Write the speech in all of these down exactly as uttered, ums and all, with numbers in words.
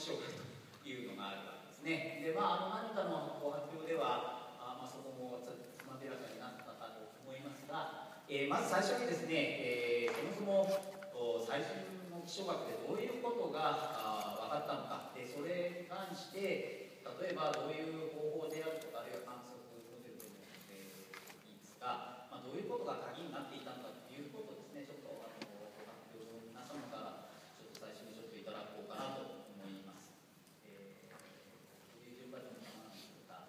気象学というのがあるわけですね。で、まあ、あの何かの発表では、あまあ、そこもちょっとつまびらかになったかと思いますが、えー、まず最初にですね、えー、そもそも最新の気象学でどういうことがあ分かったのか、でそれに関して、例えばどういう方法であるとか、あるいは観測モデルでも、えー、いいですが、まあ、どういうことが鍵になっていたのかということをですね、ちょっとあの発表の皆様からちょっと最初にちょっといただこうかなと思います。えー、どういう順番でも構わないですか。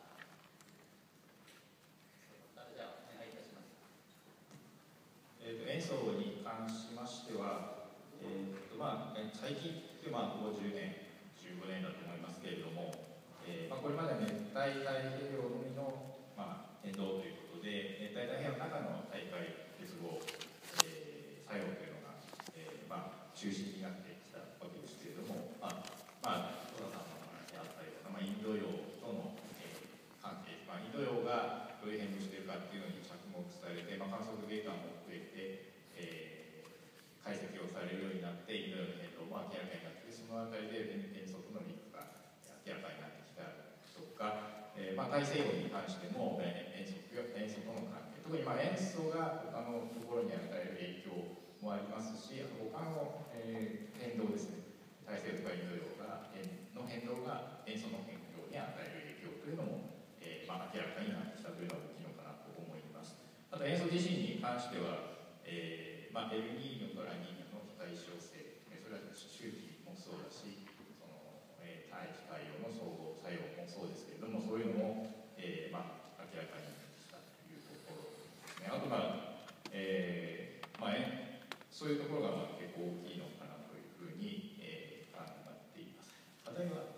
じゃあお願いいたします。 えー、と塩素に関しましては、えーとまあ、最近でまあここじゅうねん、じゅうごねんだと思いますけれども、えーまあ、これまで熱帯太平洋のみの、まあ、変動ということで、熱帯太平洋の中の大海結合、えー、作用というのが、えーまあ、中心になってきたわけですけれども、まあ、まあ、戸田さんの話であったりとか、まあ、インド洋との、えー、関係、まあ、インド洋がどういう変動しているかっていうのに着目されて、まあ、観測データも増えて、えー、解析をされるようになって、インド洋の変動も明らかになって、そのあたりで変則のリスクが明らかになってきたとか、えーまあ、大西洋に関しても、えー、塩素塩素との関係、特にまあ塩素が他のところに与える影響もありますし、あと他の、えー、変動ですね、大西洋とかインド洋がの変動が塩素の変動に与える影響というのも、えーまあ、明らかになってきたというのが大きいのかなと思います。あと塩素自身に関しては、えーまあ、エルニーニョとラニーニョの非対称性、それは周期もそうだし、その、えー、大気海洋の相互作用もそうですけれども、そういうのも、えーまあ、明らかになってきたというところですね。あと、まあえーまあ、そういうところがまあ結構大きいのかなというふうに、えー、考えています。例えば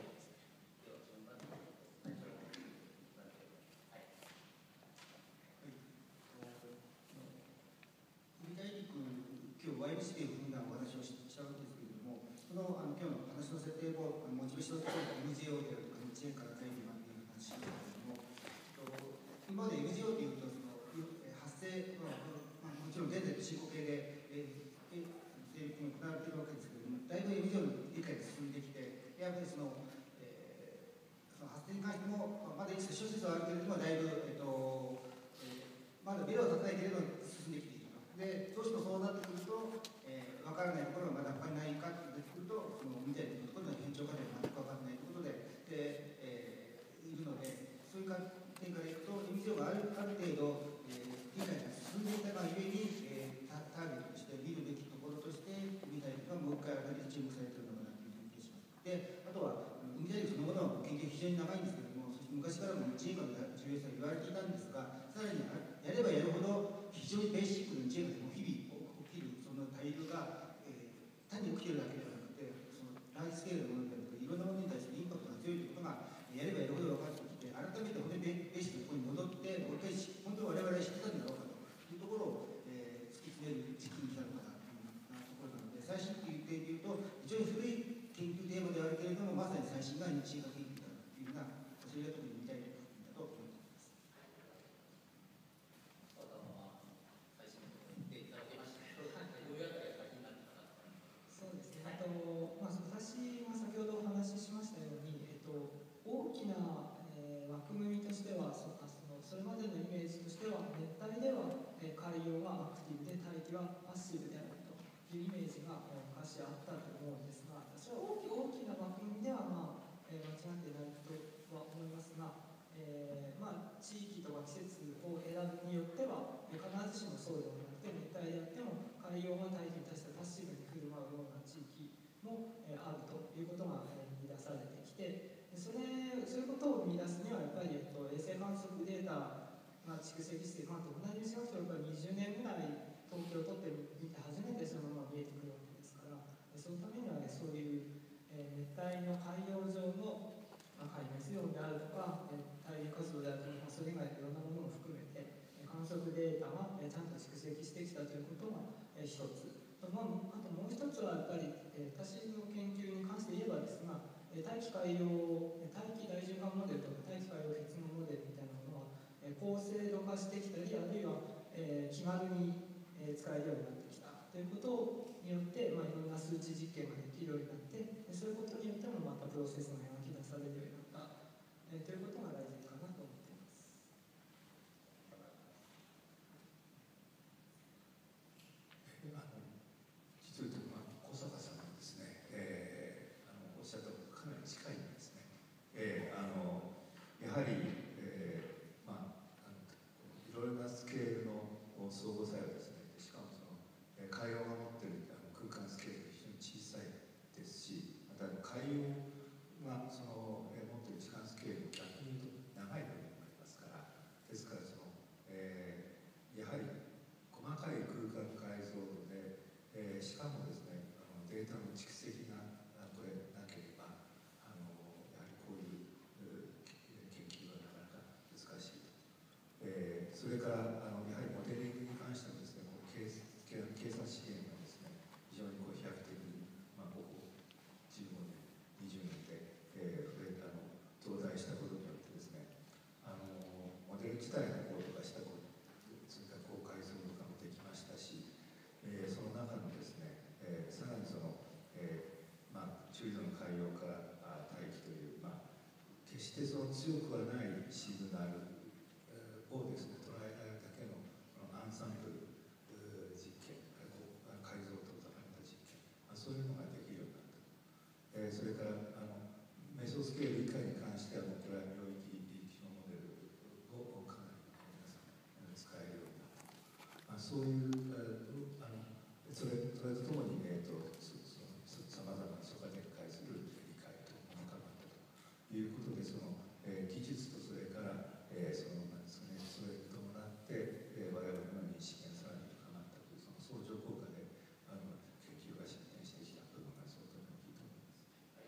今日ワイブシというふうなお話をしたわけですけれども、そのあの今日の話の設定もモチベーションというか エヌジーオー であるとかいちねんから書いてますという話なんですけれども、今まで エヌジーオー というとその発生、まあ、もちろん現在の進行形で、えー、成立に行われているわけですけれども、だいぶ エヌジーオー の理解が進んできて、やっぱりその、えー、その発生に関しても、まだいくつか諸説はあるけれども、だいぶ、えっとえー、まだベロは立たないけれども進んできている。でどうしてもそうなってくると、えー、分からないところがまだ他にないかと出てくると、その見ているところの変調過程が全く分からないということで、でえー、いるので、そういう観点からいくと、エヌジーオー があるある程度、えー、理解が進んでいたがゆえに、えー、ターゲットとして見るべきところとして、海大陸がもう一回改めて注目されているのかなという気がします。であとは、海大陸そのものの研究は非常に長いんですけれども、そして昔からも地位学の重要さが言われていたんですが、さらにやればやるほど、非常にベーシックな地位学でも日々起きるその対流が、えー、単に起きているだけではなくて、そのラージスケールのものであるとか、いろんなものに対するインパクトが強いということが、やればやるほど分かってきて、改めて本当にベーシックなところに戻って、もう一回、本当に我々は知ってたんだろうかというところを、えー、突き詰める時期に来たのかなというところなので、最新という点でいうと、非常に古い研究テーマではあるけれども、まさに最新が日医学研究だというような、それが特に見たいだと思います。 そうですね、えっとまあ、私が先ほどお話ししましたように、えっと、大きな、えー、枠組みとしてはそその、それまでのイメージとしては、熱帯では、えー、海洋がアクティブで、大気はパッシブであるというイメージが、えー、昔あったと思うんですが、私は大き大きな枠組みでは、まあえー、間違っていないとは思いますが、えーまあ、地域とか季節を選ぶによっては、必ずしもそうではなくて、熱帯であっても海洋が大気に対してパッシブに振る舞うような地域も、えー、あるということが、えー、見出されてきて、それそういうことを見出すにはやっぱり、えっと、衛星観測データが蓄積して、まあ、どんなに短くてもやっぱりにじゅうねんぐらい統計を取ってみて初めてそのまま見えてくるわけですから、そのためには、ね、そういう、えー、熱帯の海洋上の海面水温であるとか、太陽活動であるとか、それ以外のいろんなものも含めて、観測データがちゃんと蓄積してきたということが一つ。まあ、あともう一つはやっぱり、私の研究に関して言えばですが、大気海洋、大気大循環モデルとか大気海洋結合モデルみたいなものは、高精度化してきたり、あるいは、えー、気軽に使えるようになってきたということによって、まあ、いろんな数値実験ができるようになって、そういうことによっても、まセスの描き出されるようになった、えー、ということが大事かなと思っています。 あの実を言うと、まあ、小坂さんのですね、えー、あのおっしゃったことかなり近いんですね。えー、あのやはり、えー、まあ、あのいろいろなスケールの相互作用ですね。しかもその、えー、海洋が持っているあの空間スケールが非常に小さいですし、また海洋がその、えー、持っている時間スケールを逆に言うと長い部分がありますから、ですからその、えー、やはり細かい空間解像度で、えー、しかもですね、あのデータの蓄積がこれなければ、あのやはりこういう、えー、研究はなかなか難しいと。えー、それからあのやはりモデリングに関してもですね、この計計算資源がですね、非常にこう飛躍的に、まあ、ここじゅうごねん、にじゅうねんで、えー、増えたの増大したことによってですね、あのモデル自体の高度化したこと、それから高解像度化もできましたし、えー、その中のですね、えー、さらにその、えーまあ、中緯度の海洋から大気という、まあ、決してその強くはないシグナルをですね、捉えられるだけのアンサンブル実験、解像度を高めた実験、そういうのができるようになった。えー、それからあのメソスケール以下に関してはもうこれは領域機能モデルをかなり皆さん使えるようになった。まあ、そういう、えー、あのそれそれとともに、えー、とさまざまな諸課に対する理解とも高まったということで、その、えー、技術とそれから、えー、そのなんですかね、それに伴って、えー、我々の認識がさらに深まったというその相乗効果であの研究が進展してきた部分が相当大きいと思います。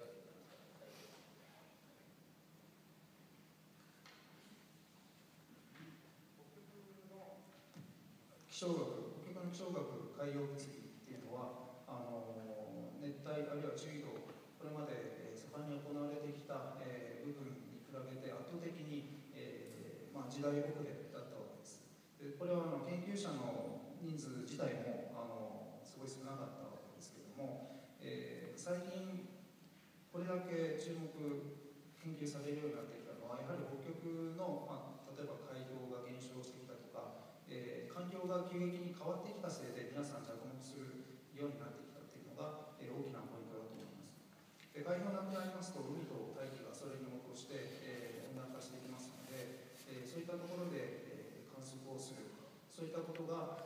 気象学、北極の気象学、海洋物理っていうのは、あの熱帯あるいは中緯度、これまで盛んに行われてきた、えー、部分に比べて圧倒的に、えーまあ、時代遅れだったわけです。でこれはあの研究者の人数自体もあのすごい少なかったわけですけれども、えー、最近これだけ注目研究されるようになってきたのは、やはり北極の、まあ、例えば海氷が減少してきたとか、えー、環境が急激に変わってきたせいで皆さん着目するようになってきたというのが、えー、大きなポイントだと思います。で海氷がなくなりますと海と大気がそれに応答して、えー、温暖化していきますので、えー、そういったところで、えー、観測をする、そういったことが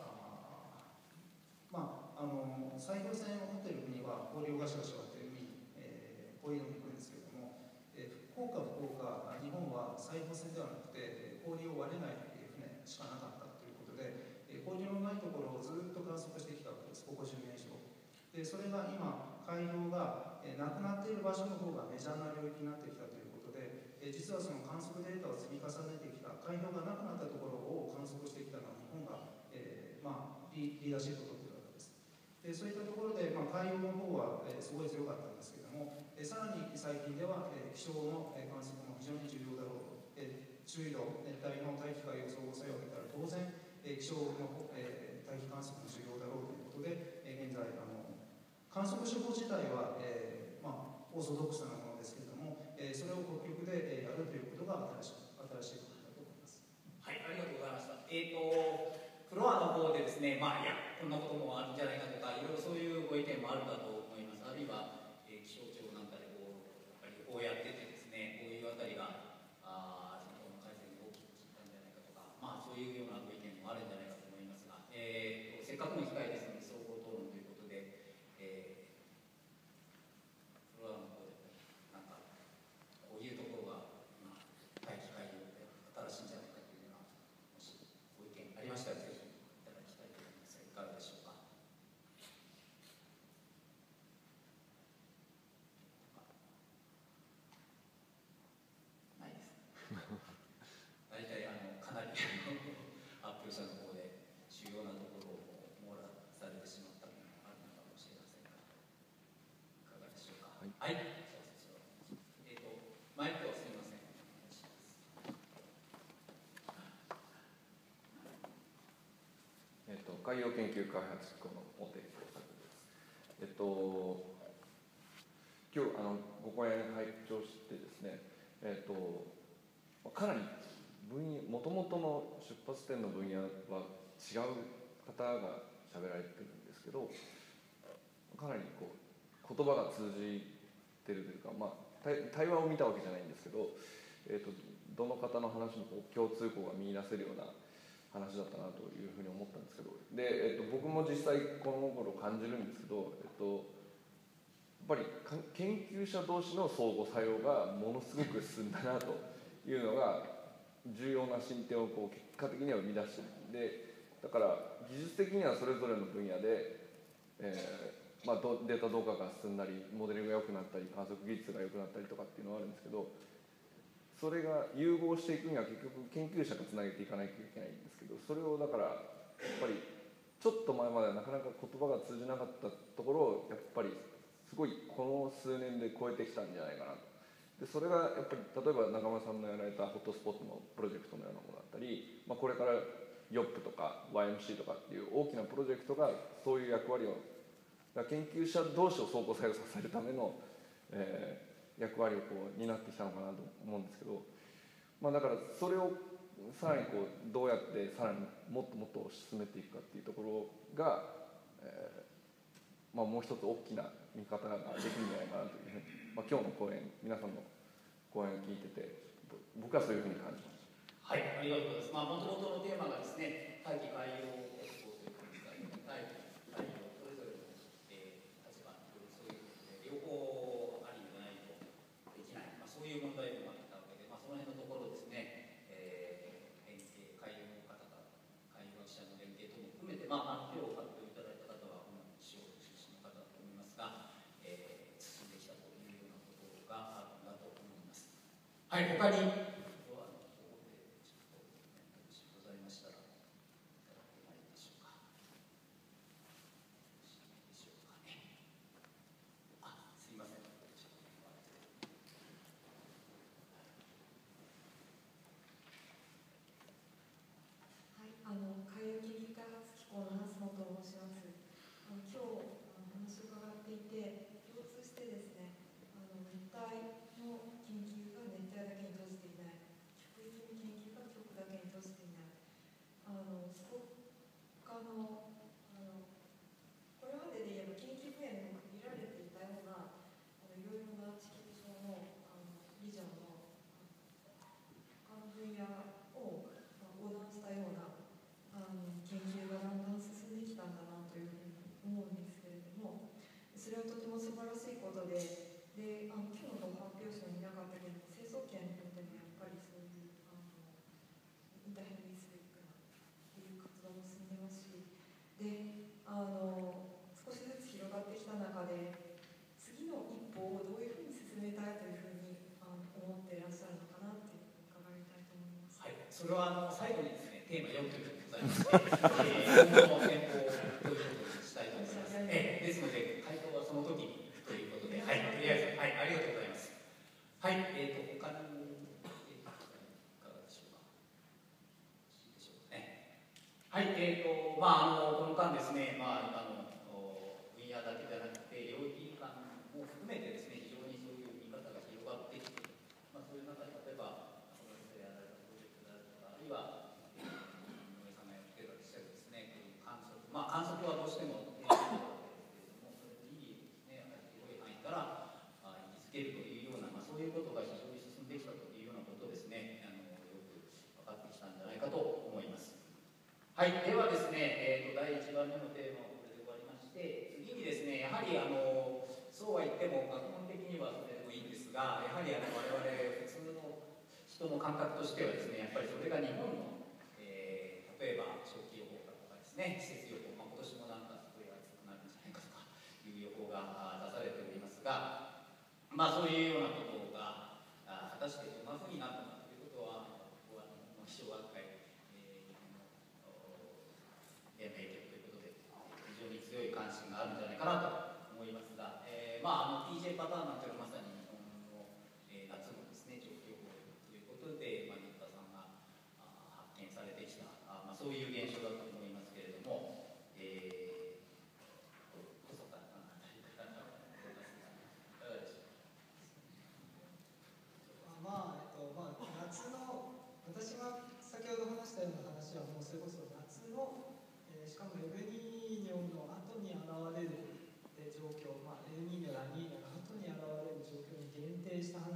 まあ、あの砕氷船を持っている国は氷をガシガシ割って海に、えー、こういうのに行くんですけれども、えー、福岡福岡日本は砕氷船ではなくて氷を割れない船しかなかったということで、えー、氷のないところをずっと観測してきたわけです、ここじゅうねん以上で。それが今海洋が、えー、なくなっている場所の方がメジャーな領域になってきたということで、えー、実はその観測データを積み重ねてきた海洋がなくなったところを観測してきたのは日本が、えーまあ、リ, リーダーシップを取っているわけです。でそういったところで、まあ、海洋の方は、えー、すごい強かったんですけれども、えー、さらに最近では、えー、気象の、えー、観測も非常に重要だろうと、えー、中緯度熱帯の大気海洋相互作用を見たら当然、えー、気象の、えー、大気観測も重要だろうということで、えー、現在あの観測手法自体は、えーまあ、オーソドックスなものですけれども、えー、それを北極で、えー、やるということが新しい新しいことだと思います。 はい、ありがとうございました。えーとフロアの方でですね、まあいやこんなこともあるんじゃないかとか、いろいろそういうご意見もあるかと思います。あるいは、えー、気象庁なんかでこうやっぱりこうやっててですね、こういうあたりがあ人口の改善に大きく効いたんじゃないかとか、まあそういうようなご意見もあるんじゃないかと思いますが、えーとせっかくの機会ですので総合討論ということで、えー、フロアの方でなんかこういうところが、まあ、大気海洋で新しいんじゃないかというようなもしご意見ありましたらぜひいただきたいと思いますが、いかがでしょうか。ないです。大体あのかなり発表者の方で主要なところを網羅されてしまったのがあるのかもしれませんが、いかがでしょうか。はい。はい、えっ、ー、とマイクをすみません。 えっと海洋研究開発機構の大手耕作です。えっと今日あのご講演拝聴してですね、えー、とかなり分野もともとの出発点の分野は違う方が喋られてるんですけど、かなりこう言葉が通じてるというか、まあ、対, 対話を見たわけじゃないんですけど、えー、とどの方の話もこう共通項が見出せるような話だったなというふうに思ったんですけど、で、えー、と僕も実際この頃感じるんですけど、えー、とやっぱり研究者同士の相互作用がものすごく進んだなというのが重要な進展をこう結果的には生み出しているんで、だから技術的にはそれぞれの分野で、えーまあ、データ同化が進んだりモデルが良くなったり観測技術が良くなったりとかっていうのはあるんですけど、それが融合していくには結局研究者がつなげていかないといけないんですけど、それをだからやっぱりちょっと前まではなかなか言葉が通じなかったところをやっぱりすごいこの数年で超えてきたんじゃないかなと。でそれがやっぱり例えば中村さんのやられたホットスポットのプロジェクトのようなものだったり、まあ、これから ヨップ とか ワイエムシー とかっていう大きなプロジェクトがそういう役割を、研究者同士を相互作用させるための、えー、役割をこう担ってきたのかなと思うんですけど、まあ、だからそれをさらにこうどうやってさらにもっともっと進めていくかっていうところが、えーまあ、もう一つ大きな見方ができるんじゃないかなというふうに、まあ、今日の講演、皆さんの講演を聞いてて僕はそういうふうに感じました。 はい、ありがとうございます。まあ、もともとのテーマがですね、大気海洋構想ということで、大気、海洋それぞれの、えー、立場にそういうことで両方ありでないとできない、まあ、そういう問題もあったわけで、まあ、その辺のところですね、えー、連携、海洋の方々、海洋学者の連携等も含めて、まあ、今日発表いただいた方は主に気象出身の方だと思いますが、えー、進んできたというようなことがあるんだと思います。はい、他にあの海洋研究開発機構の蓮野と申します。あの今日あの話を伺っていて共通してですね、あの熱帯の研究が熱帯だけに閉じていない、極域の研究が極だけに閉じていない、あのそこがのあのこれまでで言えば研究分野にも区切られていたようなあのいろいろな地球上のあのビジョンの他の分野を、まあ、横断したようなあの研究がだんだん進んできたんだなというふうに思うんですけれども、それはとても素晴らしいことで、であの今日の発表者にいなかったけど成層圏においてもやっぱりそういうあのインターヘミスフェリックなっていう活動も進んでますし、であの少しずつ広がってきた中で次の一歩をどういうふうに進めたいというふうにあの思っていらっしゃるのかなって伺いたいと思います。 はい、それはあの最後にですねテーマよんということでございまして、えー、今後の展望ということにしたいと思います。えー、ですので回答はその時にということで、はい、とりあえず、はい、ありがとうございます。はい、えーと、他に、えー、いかがでしょうか。いいでしょうかね。はい、えーと、まあ、あの、この間ですね、まあ、あの、分野だけじゃなくて、領域間も含めてですね、非常にそういう見方が広がってきている。まあ、そういう中で、例えば、その先生やられたプロジェクトであるとか、あるいは、えー、井上さんがやっていらっしゃるですね、観測、まあ、観測はどうしても、ね、から位置づけるというような、まあ、そういうことが非常に進んできたというようなことですね、あのよく分かってきたんじゃないかと思います。はい、ではですね、えーと、だいいちばんめのテーマはこれで終わりまして、次にですね、やはりあのそうは言っても学問的にはそれでもいいんですが、やはりあの我々普通の人の感覚としてはですね、やっぱりそれが日本の、えー、例えば長期予報だとかですね、季節予報、まあ、今年もなんかすごい暑くなるんじゃないかとかいう予報が出されておりますが、まあ、そういうようなことがあ果たしてどんなふうになるのかということは、ここは気象学会、えー、の連盟局ということで非常に強い関心があるんじゃないかなと思いますが、えーまあ、あの ティージェー パターンなんていうのはまさに日本の、えー、夏のですね長期予報ということで、まあ、新田さんがあ発見されてきたあ、まあ、そういう現象だと思いますけれども、えー、細田さんあたりからいかがでしょうか。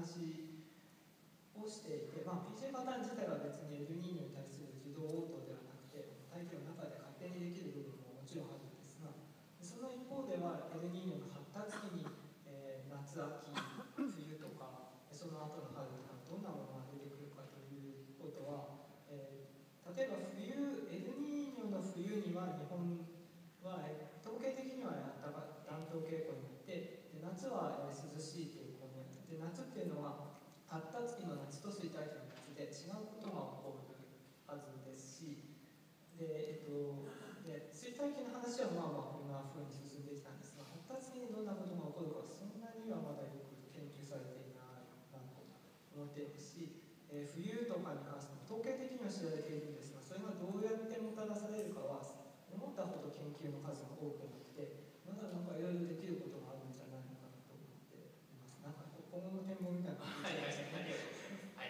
話をしていて、まあ、ピージェー パターン自体は別にエルニーニョに対する自動応答ではなくて、大気の中で勝手にできる部分ももちろんあるんですが、その一方ではエルニーニョの発達期に、えー、夏秋冬とかその後の春とかどんなものが出てくるかということは、えー、例えば冬エルニーニョの冬には日本は、えー、統計的には暖冬傾向になってで夏は、えー、涼しい傾向になってで夏っていうのは発達期の夏と衰退期の夏で違うことが起こるはずですし、で、えっと、で衰退期の話はまあまあこんな風に進んできたんですが、発達期にどんなことが起こるかそんなにはまだよく研究されていないなと思っていますし、えー、冬とかに関しても統計的には知られているんですが、それがどうやってもたらされるかは思ったほど研究の数が多くなくて、まだなんかいろいろできることがあるんじゃないのかなと思っています。なんか今後の展望みたいな感じでしたね。 はい。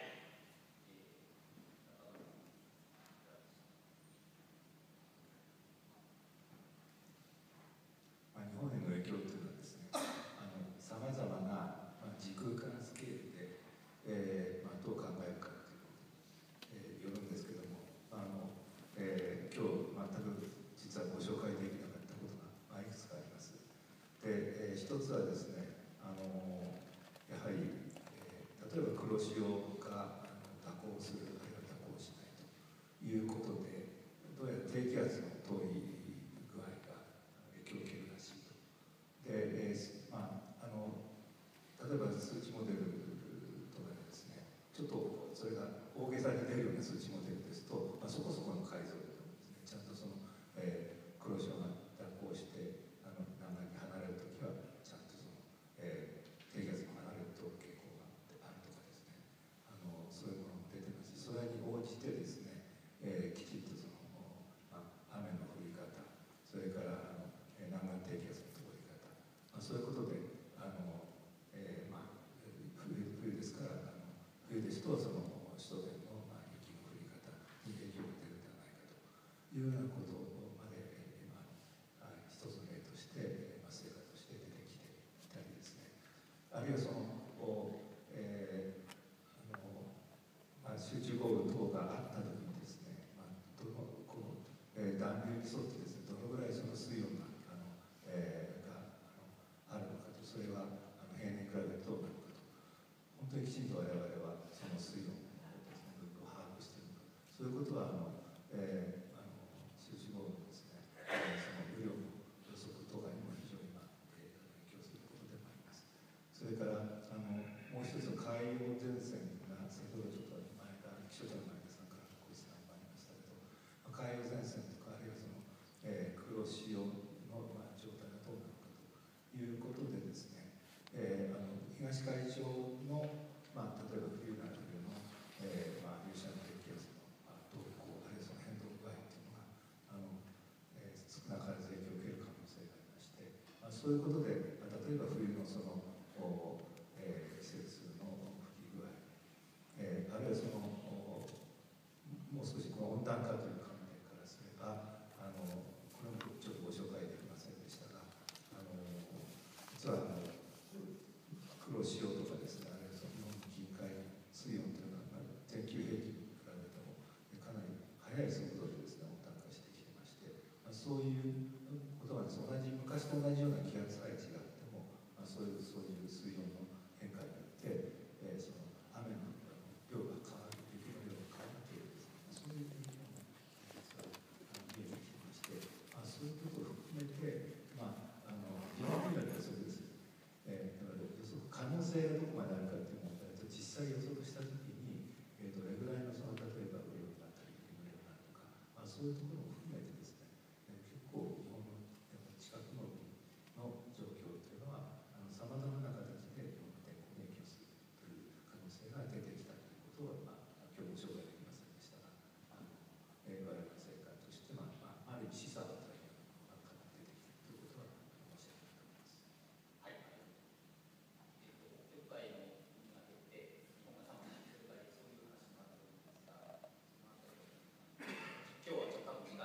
まあ、日本への影響というのはですね、さまざまな、まあ、時空間スケールで、えーまあ、どう考えるかということに、えー、よるんですけども、あのえー、今日全く実はご紹介できなかったことが、まあ、いくつかあります。で、えー、一つはですね、あのやはり、えー、例えば黒潮が蛇行するあるいは蛇行しないということで、どうやら低気圧の遠い具合が影響を受けるらしいと。で、えーまあ、あの例えば数値モデルとかでですね、ちょっとそれが大げさに出るような数値モデルですと、まあ、そこそこの解像度でもですね、ちゃんとその、えー、黒潮が蛇行してあの南岸に離れるときはちゃんとその、えー、低気圧が離れると傾向があるとかですね、あのそういうものも出てますし、それに応じてですね、えー、きちっとその、まあ、雨の降り方、それからあの南岸低気圧の通り方、まあ、そういうことであの、えーまあ、冬, 冬ですからあの冬ですとその首都圏の、まあ、雪の降り方に影響が出るのではないかというようなことまで今一つの例として、まあ、成果として出てきていたりですね、あるいはその、えーあのまあ、集中豪雨等があった時にですね、まあ、どのこの、えー、暖流に沿ってですね、どのぐらいその水温があの、えー、があのあるのかと、それはあの平年に比べてどうなのかと、本当にきちんと我々はその水温をですね、どう把握しているのか、そういうことはあの、えー、あの集中豪雨のですね、えー、その雨量の予測とかにも非常に、まあ、えー、影響することでもあります。それからあのもう一つの海洋前線が先ほどちょっと前から気象庁の前田さんからご質問がありましたけど、海洋前線とかあるいはその、えー、黒潮の、まあ、状態がどうなのかということでですね、えー、あの東海上の、まあ、例えば冬なら冬の、えーまあ、流射の低気圧の、まあ、動向あるいはその変動具合というのがあの、えー、少なからず影響を受ける可能性がありまして、まあ、そういうことで、まあ、例えば冬のそのえー、季節の吹き具合、えー、あるいはそのもう少しこの温暖化という観点からすれば、あのこれもちょっとご紹介できませんでしたが、あの実はあの黒潮とかですね、あるいはその日本の近海水温というのは全球平均に比べてもかなり速い速度でですね温暖化してきてまして、まあ、そういうことがです、ね、同じ昔と同じような気圧配置があっても、まあ、そういうそういう水温の変化によって、えー、その雨の量が変わる、雪の量が変わるというですね、そういう影響も実は見えてきてまして、まあ、そういうことを含めて、まあ、あの基本的にはそうです、えー、だから予測可能性がどこまであるかという問題と、実際予測したときに、えー、どれぐらいのその例えば雨量になったり雪の量になるとか、まあ、そういうところも含めてですね、えー、結構日本の近くの海の状況というのはさまざまな形で日本の天候に影響するという可能性が出てきたということは、まあ、今日ご紹介できませんでしたが、あの、えー、我々の成果として、まあまあ、ある意味示唆を与えるようなものが出てきているということは申し上げたいと思います。 はい。えっと、北海のにあけて日本がたまにそれからそういう話もあると思いますが、今日はちょっと多分時間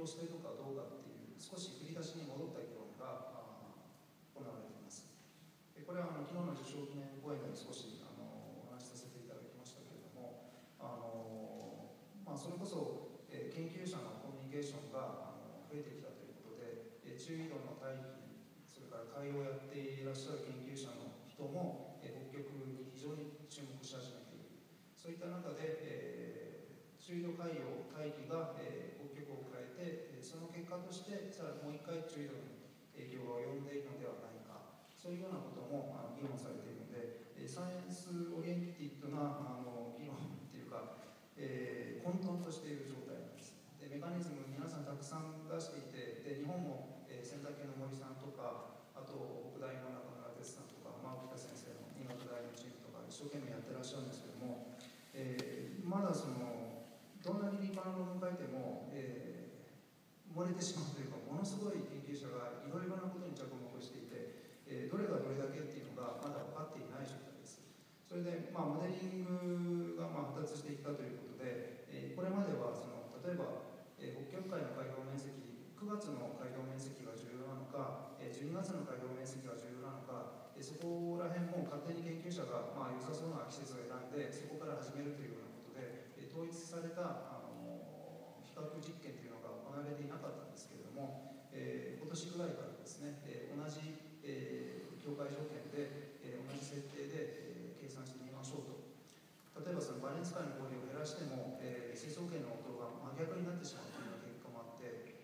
供しているのかどうかっていう少し振り出しに戻った議論が行われています。これはあの昨日の受賞記念講演でも少しあのお話しさせていただきましたけれども、あの、まあ、それこそ、えー、研究者のコミュニケーションがあの増えてきたということで、えー、中緯度の大気、それから海洋をやっていらっしゃる研究者の人も、えー、北極に非常に注目し始めている。そういった中で、えー、中緯度海洋大気が、えー、北極を変えて、その結果としてさらにもう一回中緯度に影響が及んでいるのではないか、そういうようなこともあの議論されているので、サイエンスオリエンティッドなあの議論っていうか、えー、混沌としている状態なんです。でメカニズム皆さんたくさん出していて、で日本も、えー、洗濯系の森さんとか、あと北大の中村哲さんとか、まあ、沖田先生の新潟大のチームとか一生懸命やってらっしゃるんですけども、えー、まだそのどんなに立派な論文書いても、えー、漏れてしまうというか、ものすごい研究者がいろいろなことに着目していて、えー、どれがどれだけっていうのがまだ分かっていない状態です。それで、まあ、モデリングがまあ発達していったということで、えー、これまではその例えば、えー、北極海の海洋面積、くがつの海洋面積が重要なのか、えー、じゅうにがつの海洋面積が重要なのか、えー、そこら辺も勝手に研究者がまあ良さそうな季節を選んでそこから始めるというようなことで、えー、統一されたあの比較実験というのが行われていなかったんですけれども、えー、今年ぐらいからですね、えー、同じ、えー、境界条件で、えー、同じ設定で、えー、計算してみましょうと。例えばそのバレンス海の氷を減らしても、えー、成層圏の音が真逆になってしまうというような結果もあって、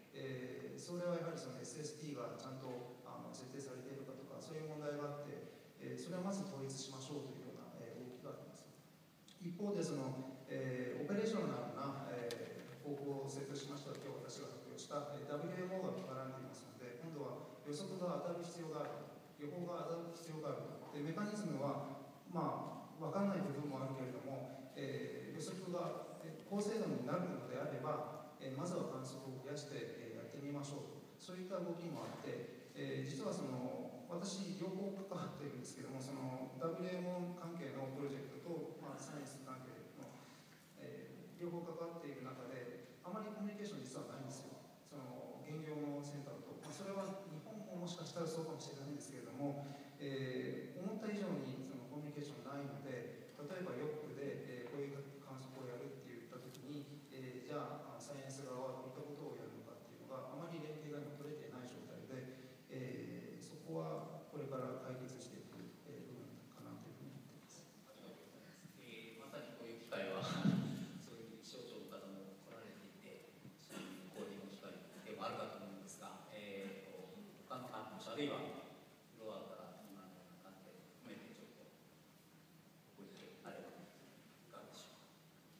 えー、それはやはりその エスエスティー がちゃんとあの設定されているかとか、そういう問題があって、えー、それはまず統一しましょうというような、えー、動きがあります。一方でその、えー、オペレーショナルな、えー、方法を設定しました今日私が発表した、えー、ダブリューエムオー が絡んでいますので、今度は予測が当たる必要がある、予報が当たる必要があるで、メカニズムはまあ分からない部分もあるけれども、えー、予測が高精度になるのであれば、えー、まずは観測を増やして、えー、やってみましょうと、そういった動きもあって、えー、実はその私両方関わっているんですけども、その ダブリューエムオー 関係のプロジェクトと、まあ、サイエンス関係の、えー、両方関わっている中であまりコミュニケーション実はないんですよ、その現業のセンターと、まあ、それは日本ももしかしたらそうかもしれないんですけれども、えー、思った以上にそのコミュニケーションないので、例えばヨックで、えー、こういう観測をやるって言ったときに、えー、じゃあサイエンス側はどういったことをやるのかっていうのがあまり連携が今取れていない状態で、えー、そこはこれから解決していく、えー、部分かなというふうに思っています。 えー、まさにこういう機会はそういう気象庁の方も来られていて、そういう交流の機会でもあるかと思うんですが、えー、他の担当者あるいはフロアから今のような関係を含めてちょっとご意見あればいかがでしょうか。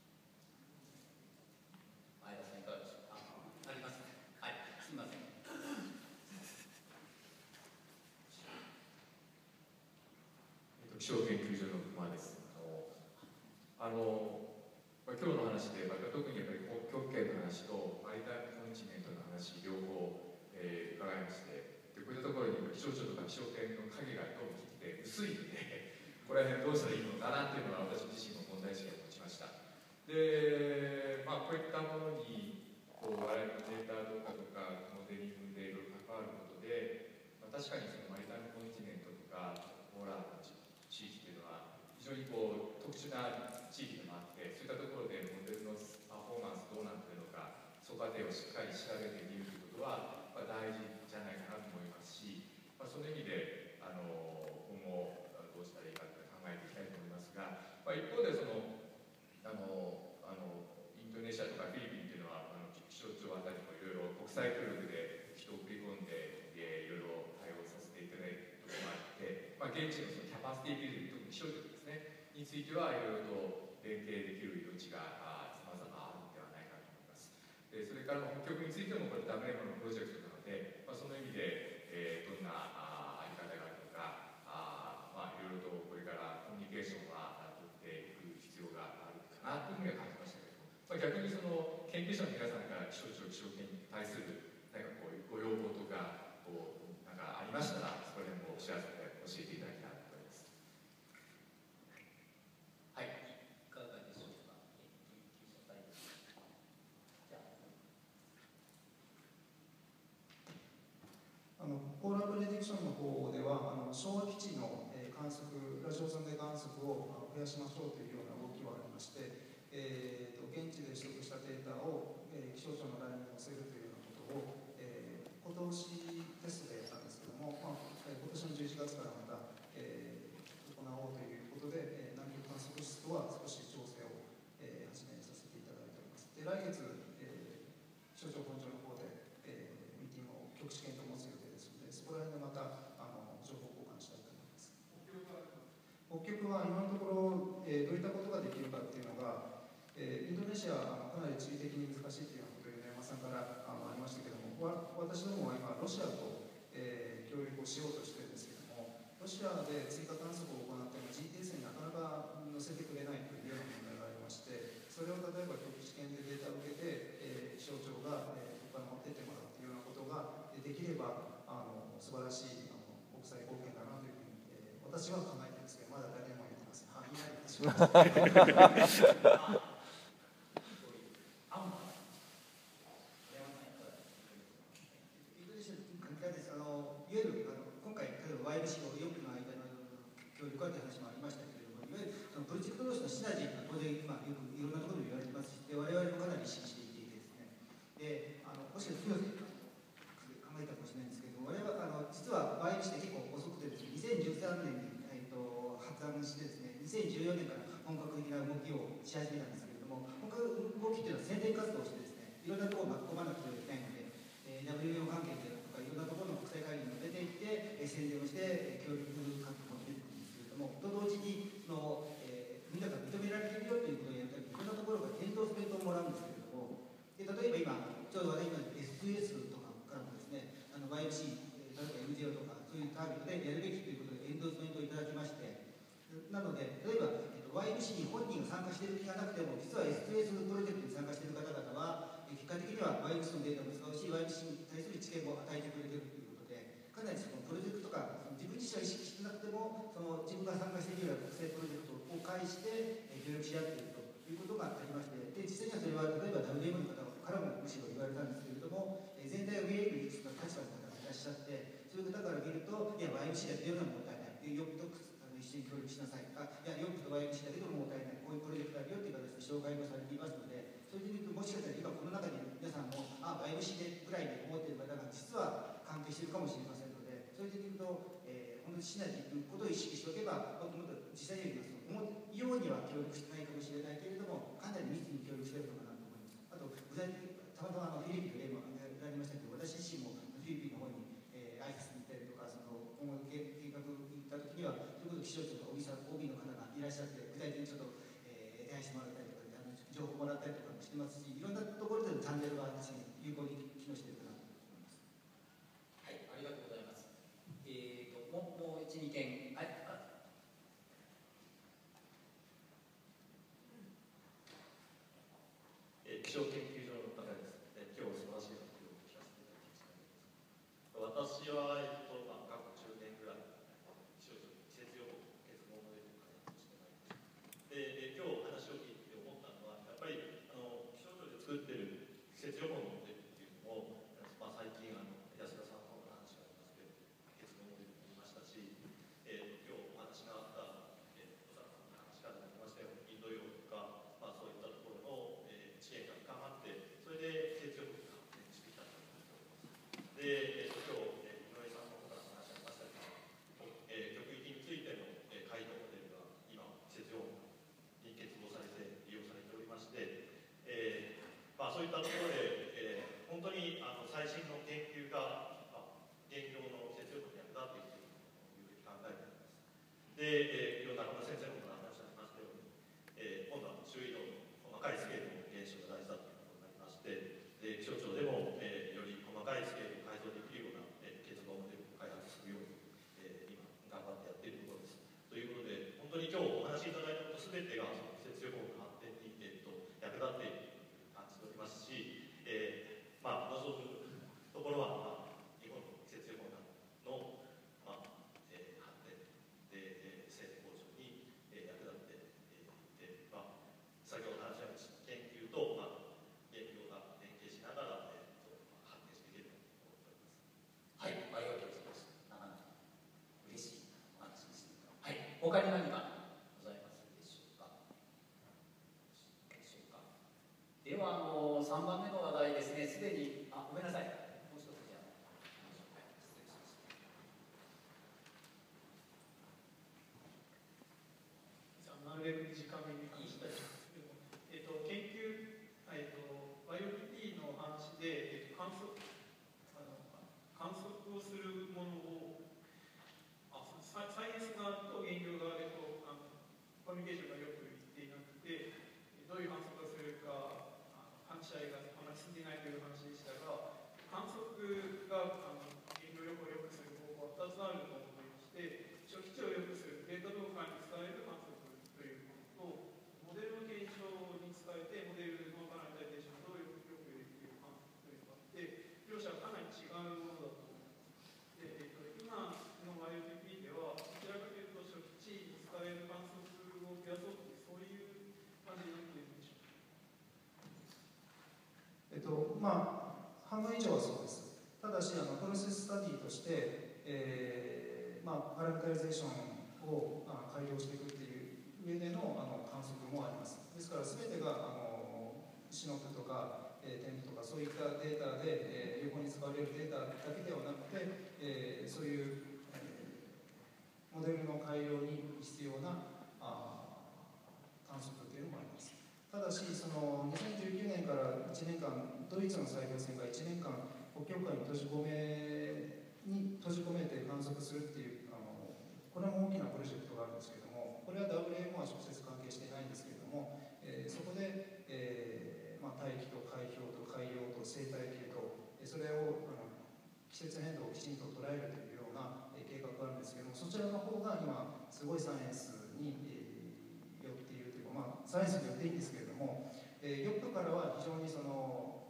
前田さんいかがでしょうか。ありますね。はい、すみません。 気象研究所の熊です。あの、あの今日の話で、まあ、特にやっぱり北極圏の話とマリタイムコンチネントの話両方、えー、伺いまして、でこういったところに気象庁とか気象研の影がどうもきて薄いので、これはどうしたらいいのかなっていうのは私自身も問題意識を持ちました。で、まあ、こういったものにこう我々のデータとかとかモデリングでいろいろ関わることで、まあ、確かにそのマリタイムコンチネントとかポーラーの地域というのは非常にこう特殊な地域でもあって、そういったところでモデルのパフォーマンスどうなっているのか、そこ過程をしっかり調べてみるということは、まあ、大事じゃないかなと思いますし、まあ、その意味であの今後どうしたらいいかって考えていきたいと思いますが、まあ、一方でそのあのあのインドネシアとかフィリピンというのはあの気象庁あたりもいろいろ国際協力で人を送り込んで、えー、いろいろ対応させていただいたところもあって、まあ、現地のそのキャパシティビルディング、特に気象庁ですねについてはいろいろと連携できる余地がさまざまあるのではないかと思います。でそれから北極についてもこれダブリューエムオーのプロジェクトなので、まあ、その意味で、えー、どんなああり方があるのか、あ、まあ、いろいろとこれからコミュニケーションは取っていく必要があるかなというふうには感じましたけれども、まあ、逆にその研究者の皆さんが気象庁気象研に対する何かこうご要望とかこうなんかありましたら、そこら辺もお知らせで教えていただきたいと思います。 はい、いかがでしょうか。じゃあ、 のポーラープレディクションの方では、あの昭和基地の、えー、観測、ラジオ算で観測を増やしましょうというような動きはありまして、えー、と現地で取得したデータを、えー、気象庁の ライン に載せるというようなことを、えー、今年テストでやったんですけども、まあ、今年のじゅういちがつからまた、えー、行おうということで、えー、南極観測室とは少し調整を、えー、始めさせていただいております。で来月、えー、気象庁本庁の方で、えー、ミーティングを局地検討を持つ予定ですので、そこら辺でまたあの情報交換したいと思います。北極は今のところ、えー、どういったことができるかっていうのが、えー、インドネシアはかなり地理的に難しいというようなことを米山さんからあのありましたけれども、わ私どもは今ロシアと、えー、協力をしようとしてるんですけれども、ロシアで追加観測を行っても ジーピーエス になかなか載せてくれないというような問題がありまして、それを例えば局地検でデータを受けて、えー、気象庁が、えー、お金を持ってってもらうというようなことができればあの素晴らしいあの国際貢献だなというふうに、えー、私は考えているんですけど、まだ誰も言ってません。はい、いない私はいわゆるあの今回、例えば ワイエムシー とヨップの間の協力はという話もありましたけれども、いわゆるそのプロジェクト同士のシナジーが当然、今、よくいろんなところで言われてますし、で我々もかなり意識していてですね、であのもしかしたら考えたかもしれないんですけども、我々はあの実は ワイエムシー って結構遅くてですね、にせんじゅうさんねんに、えー、と発案してですね、にせんじゅうよねんから本格的な動きをし始めたんですけれども、本格動きっていうのは宣伝活動をしてですね、いろんなところを巻き込まなくてはいけないので、えー、ダブリューエムオー 関係でとかいろんなところの国際会議に出ていって、えー、宣伝をして、えー、協力活動を出てくるんですけれども、と同時にその、えー、みんなが認められているよということをやったり、いろんなところがエンドースメントをもらうんですけれども、で例えば今、ちょうど話題になって エスエス とかからもですね、あの ワイエムシー、例えば エムジェーオー とか、そういうターゲットでやるべきということでエンドースメントをいただきまして、なので、例えば、えっと、ワイエムシー に本人が参加している気がなくても、実は エスエス プロジェクトに参加している方々は、結果的には ワイエムシー のデータも使うし、ワイエムシー に対する知見も与えてくれているということで、かなりそのプロジェクトか、自分自身は意識してなくても、その自分が参加しているような国際プロジェクトを介して、えー、協力し合っているということがありまして、で実際にはそれは例えば ダブリューエム の方からもむしろ言われたんですけれども、えー、全体を見える立場の方がいらっしゃって、そういう方から見ると、いや、ワイエムシー だけでやるのはもったいない。よくと一緒に協力しなさい。あ、いや、よくと ワイエムシー だけでももったいない。こういうプロジェクトあるよという形で紹介もされていますので、それで見ると、もしかしたら今この中に皆さんも、あ、ワイエムシー でぐらいで思っている方が実は関係しているかもしれませんので、それで見ると、えー、本当にシナジーということを意識しておけば、もっともっと実際には思うようには協力してないかもしれないけれども、かなり密に協力しているのかなと思います。あと、具体的に、たまたまあのフィリピンの例も挙げられましたけど、私自身もフィリピンの方に、えー、挨拶に行ったりとか、その今後の計画に行った時には、それこそ気象庁の オービー さん、オービー の方がいらっしゃって、具体的にちょっと、えー、手配してもらったりとか、あの情報もらったりとかもしてますし、いろんなところでのチャンネルが私有効に機能しているかなと思います。 はい、ありがとうございます。えーと、もう、もう一、二件、はい、あえー、気象研究所の方です。えー、今日素晴らしい発表を聞かせていただきました。私は、えっと、まあ、過去じゅうねんぐらい、気象庁に季節予報、結論の出てる方としてまいりました。で、今日話を聞いて思ったのは、やっぱりあの気象庁で作ってる季節予報のモデルっていうのも、まあ、最近あの安田さんの話がありますけど、結論モデルになりましたし、えー、今日お話があった、えー、小坂さんの話からありましたように、インド洋とか、まあ、そういったところの、えー、知恵が深まって、 さんばんめの話題ですね、すでに、あ、ごめんなさい、もう一つじゃあ、失礼しました。 なるべく短めに話したいんですけど、えっと、研究、えっと、バイオピーティー の話で、えっと、観測あの観測をするものをあササイエンス側と研究側でこうあのコミュニケーションがよくいっていなくて、どういう観測をするか話し合いがあまり進んでいないという話でしたが、観測があの研究力を良くする方法はふたつあると思いまして、初期値を良くするデータ動画に使える観測ということと、モデルの検証に使えて、モデルのパラメータイゼーションをよくよくできる観測というのがあって、両者はかなり違うものだと思います。で、えっと、今の バイオピーティー では、どちらかというと初期値に使える観測を増やそうという、そういう感じになっているんでしょうか。 えっとまあ、半分以上はそうです。ただし、あのプロセススタディとして、えーまあ、パラメータイゼーションをあ改良していくっていう上でのあの観測もあります。ですから、すべてがあのシノプとか、えー、テンプとか、そういったデータで、えー、横に使われるデータだけではなくて、えー、そういう、えー、モデルの改良に必要なあ観測というのもあります。ただし、そのにせんじゅうきゅうねんからいちねんかん、ドイツの砕氷船がいちねんかん、北極海に閉じ込めに閉じ込めて観測するっていう、あのこれも大きなプロジェクトがあるんですけれども、これは ダブリューエムオー は直接関係していないんですけれども、えー、そこで、えーまあ、大気と海氷と海洋と生態系と、それをあの季節変動をきちんと捉えるというような、えー、計画があるんですけれども、そちらの方が今、すごいサイエンスに、えー、寄っているというか、まあ、サイエンスに寄っていいんですけれども、えー、ヨップからは非常にその、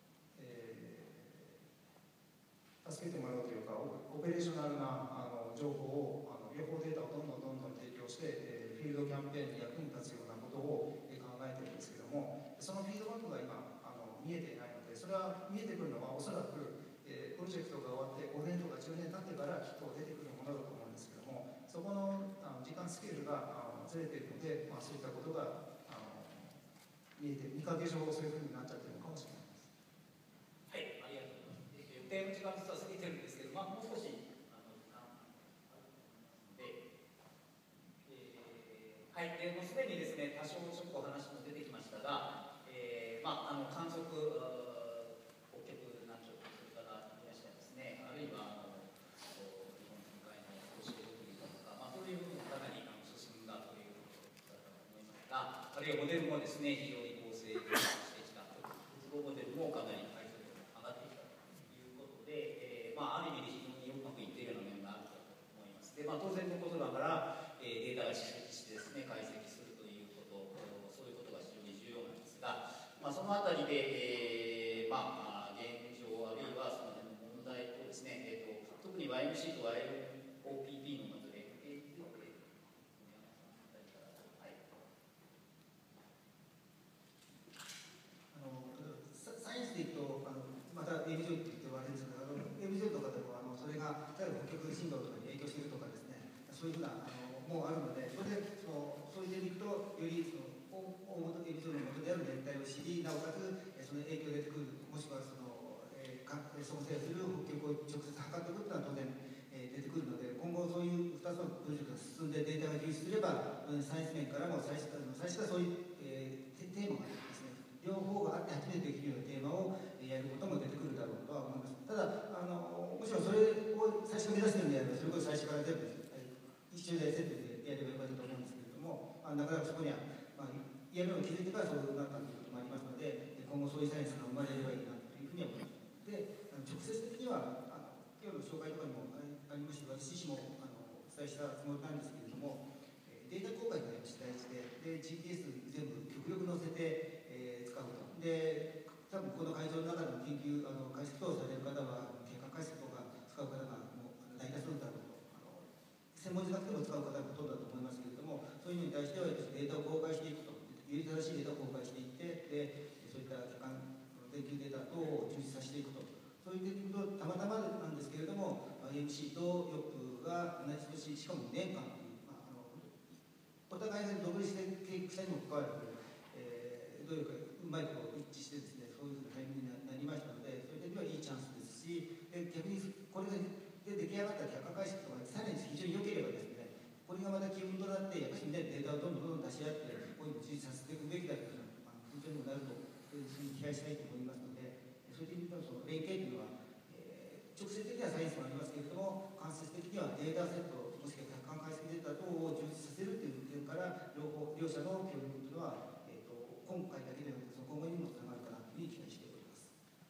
助けてもらうというか、オペレーショナルなあの情報を、あの予報データをどんどんどんどん提供して、えー、フィールドキャンペーンに役に立つようなことを、えー、考えているんですけども、そのフィードバックが今あの見えていないので、それは見えてくるのはおそらく、えー、プロジェクトが終わってごねんとかじゅうねん経ってからきっと出てくるものだと思うんですけども、そこのあの時間スケールがあのずれているので、まあ、そういったことがあの見えて、見かけ上そういうふうになっちゃってるのかもしれない。 はい、ありがとうございます。予定の時間実は過ぎてるんですけど、まあ、もう少しあの時間あるので、えー、はい、でもうすでにですね、多少ちょっとお話も出てきましたが、えーまあ、あの観測、北極南極という方いらっしゃいますね、あるいはあの日本近海の公式独立とか、まあ、そういう部分もかなりあの進んだということだと思いますが、あるいはモデルもですね、非常に構成してきた、鉄道モデルもかなり解像度が上がってきたということで、えーまあ、ある意味で非常にうまくいっているような面があると思います。で、まあ、当然のことながら、えー、データが蓄積してですね、解析するということ、そういうことが非常に重要なんですが、まあ、そのあたりで、えーまあ、現状あるいはその問題とですね、えー、と特に ワイエムシー と ワイエムオーピーピー のまず連携というので、 サイエンスでいくと、あのまた エムジェー って言って終わりですけど、エムジェー とかでもあのそれが例えば北極振動とかに影響しているとかですね、そういうふうなあのもうあるので、それでそのそういう点でいくと、よりその大元 エムジェー の元である年代を知り、なおかつその影響が出てくる、もしくはその、えー、創生する北極を直接測っておくというのは当然、えー、出てくるので、今後そういうふたつのプロジェクトが進んでデータが充実すれば、サイエンス面からも最初から最初からそういう、えー、テーマがですね、両方があって初めてできるようなテーマをやることも出てくるだろうとは思います。ただ、あのむしろそれを最初から目指しているのであれば、それこそ最初から全部一周でセットでやればよかったと思うんですけれども、まあ、なかなかそこには、まあ、やるのを気づいてからそうなったということもありますので、今後そういうサイエンスが生まれればいいなというふうに思います。で、直接的にはあの今日の紹介とかにもありまして、私自身もあのお伝えしたつもりなんですけれども、データ公開が大事で、で ジーピーエス 全部極力載せて、えー、使うと。で、多分この会場の中でも研究、あの解析等をされる方は、経過解析とか使う方がもう大多数だろうと。あの専門じゃなくても使う方がほとんどだと思いますけれども、そういうのに対してはデータを公開していくと。より正しいデータを公開していって、でそういった機関研究データ等を充実させていくと。そういう点でいうと、たまたまなんですけれども、エムシー とヨップが同じ年、しかもにねんかんという、まあ、あのお互いが独立して計画したにもかかわらず、えー、 どういうかうまいこと一致してですね、そういうタイミングになりましたので、そういう点ではいいチャンスですし、で逆にこれで出来上がった客観解析とかさらに非常に良ければですね、これがまた基本となって、やっぱりみんなでデータをどんどんどんどん出し合って、こういうのを充実させていくべきだというふうな風潮にもなると、そういうふうに期待したいと思いますので、そういう意味でのその連携というのは、えー、直接的にはサイエンスもありますけれども、間接的にはデータセット、もしくは客観解析データ等を充実させるという点から、両方両者の協力というのは、えー、と今回だけではなくて、その今後にもつながるかなというふうに期待しております。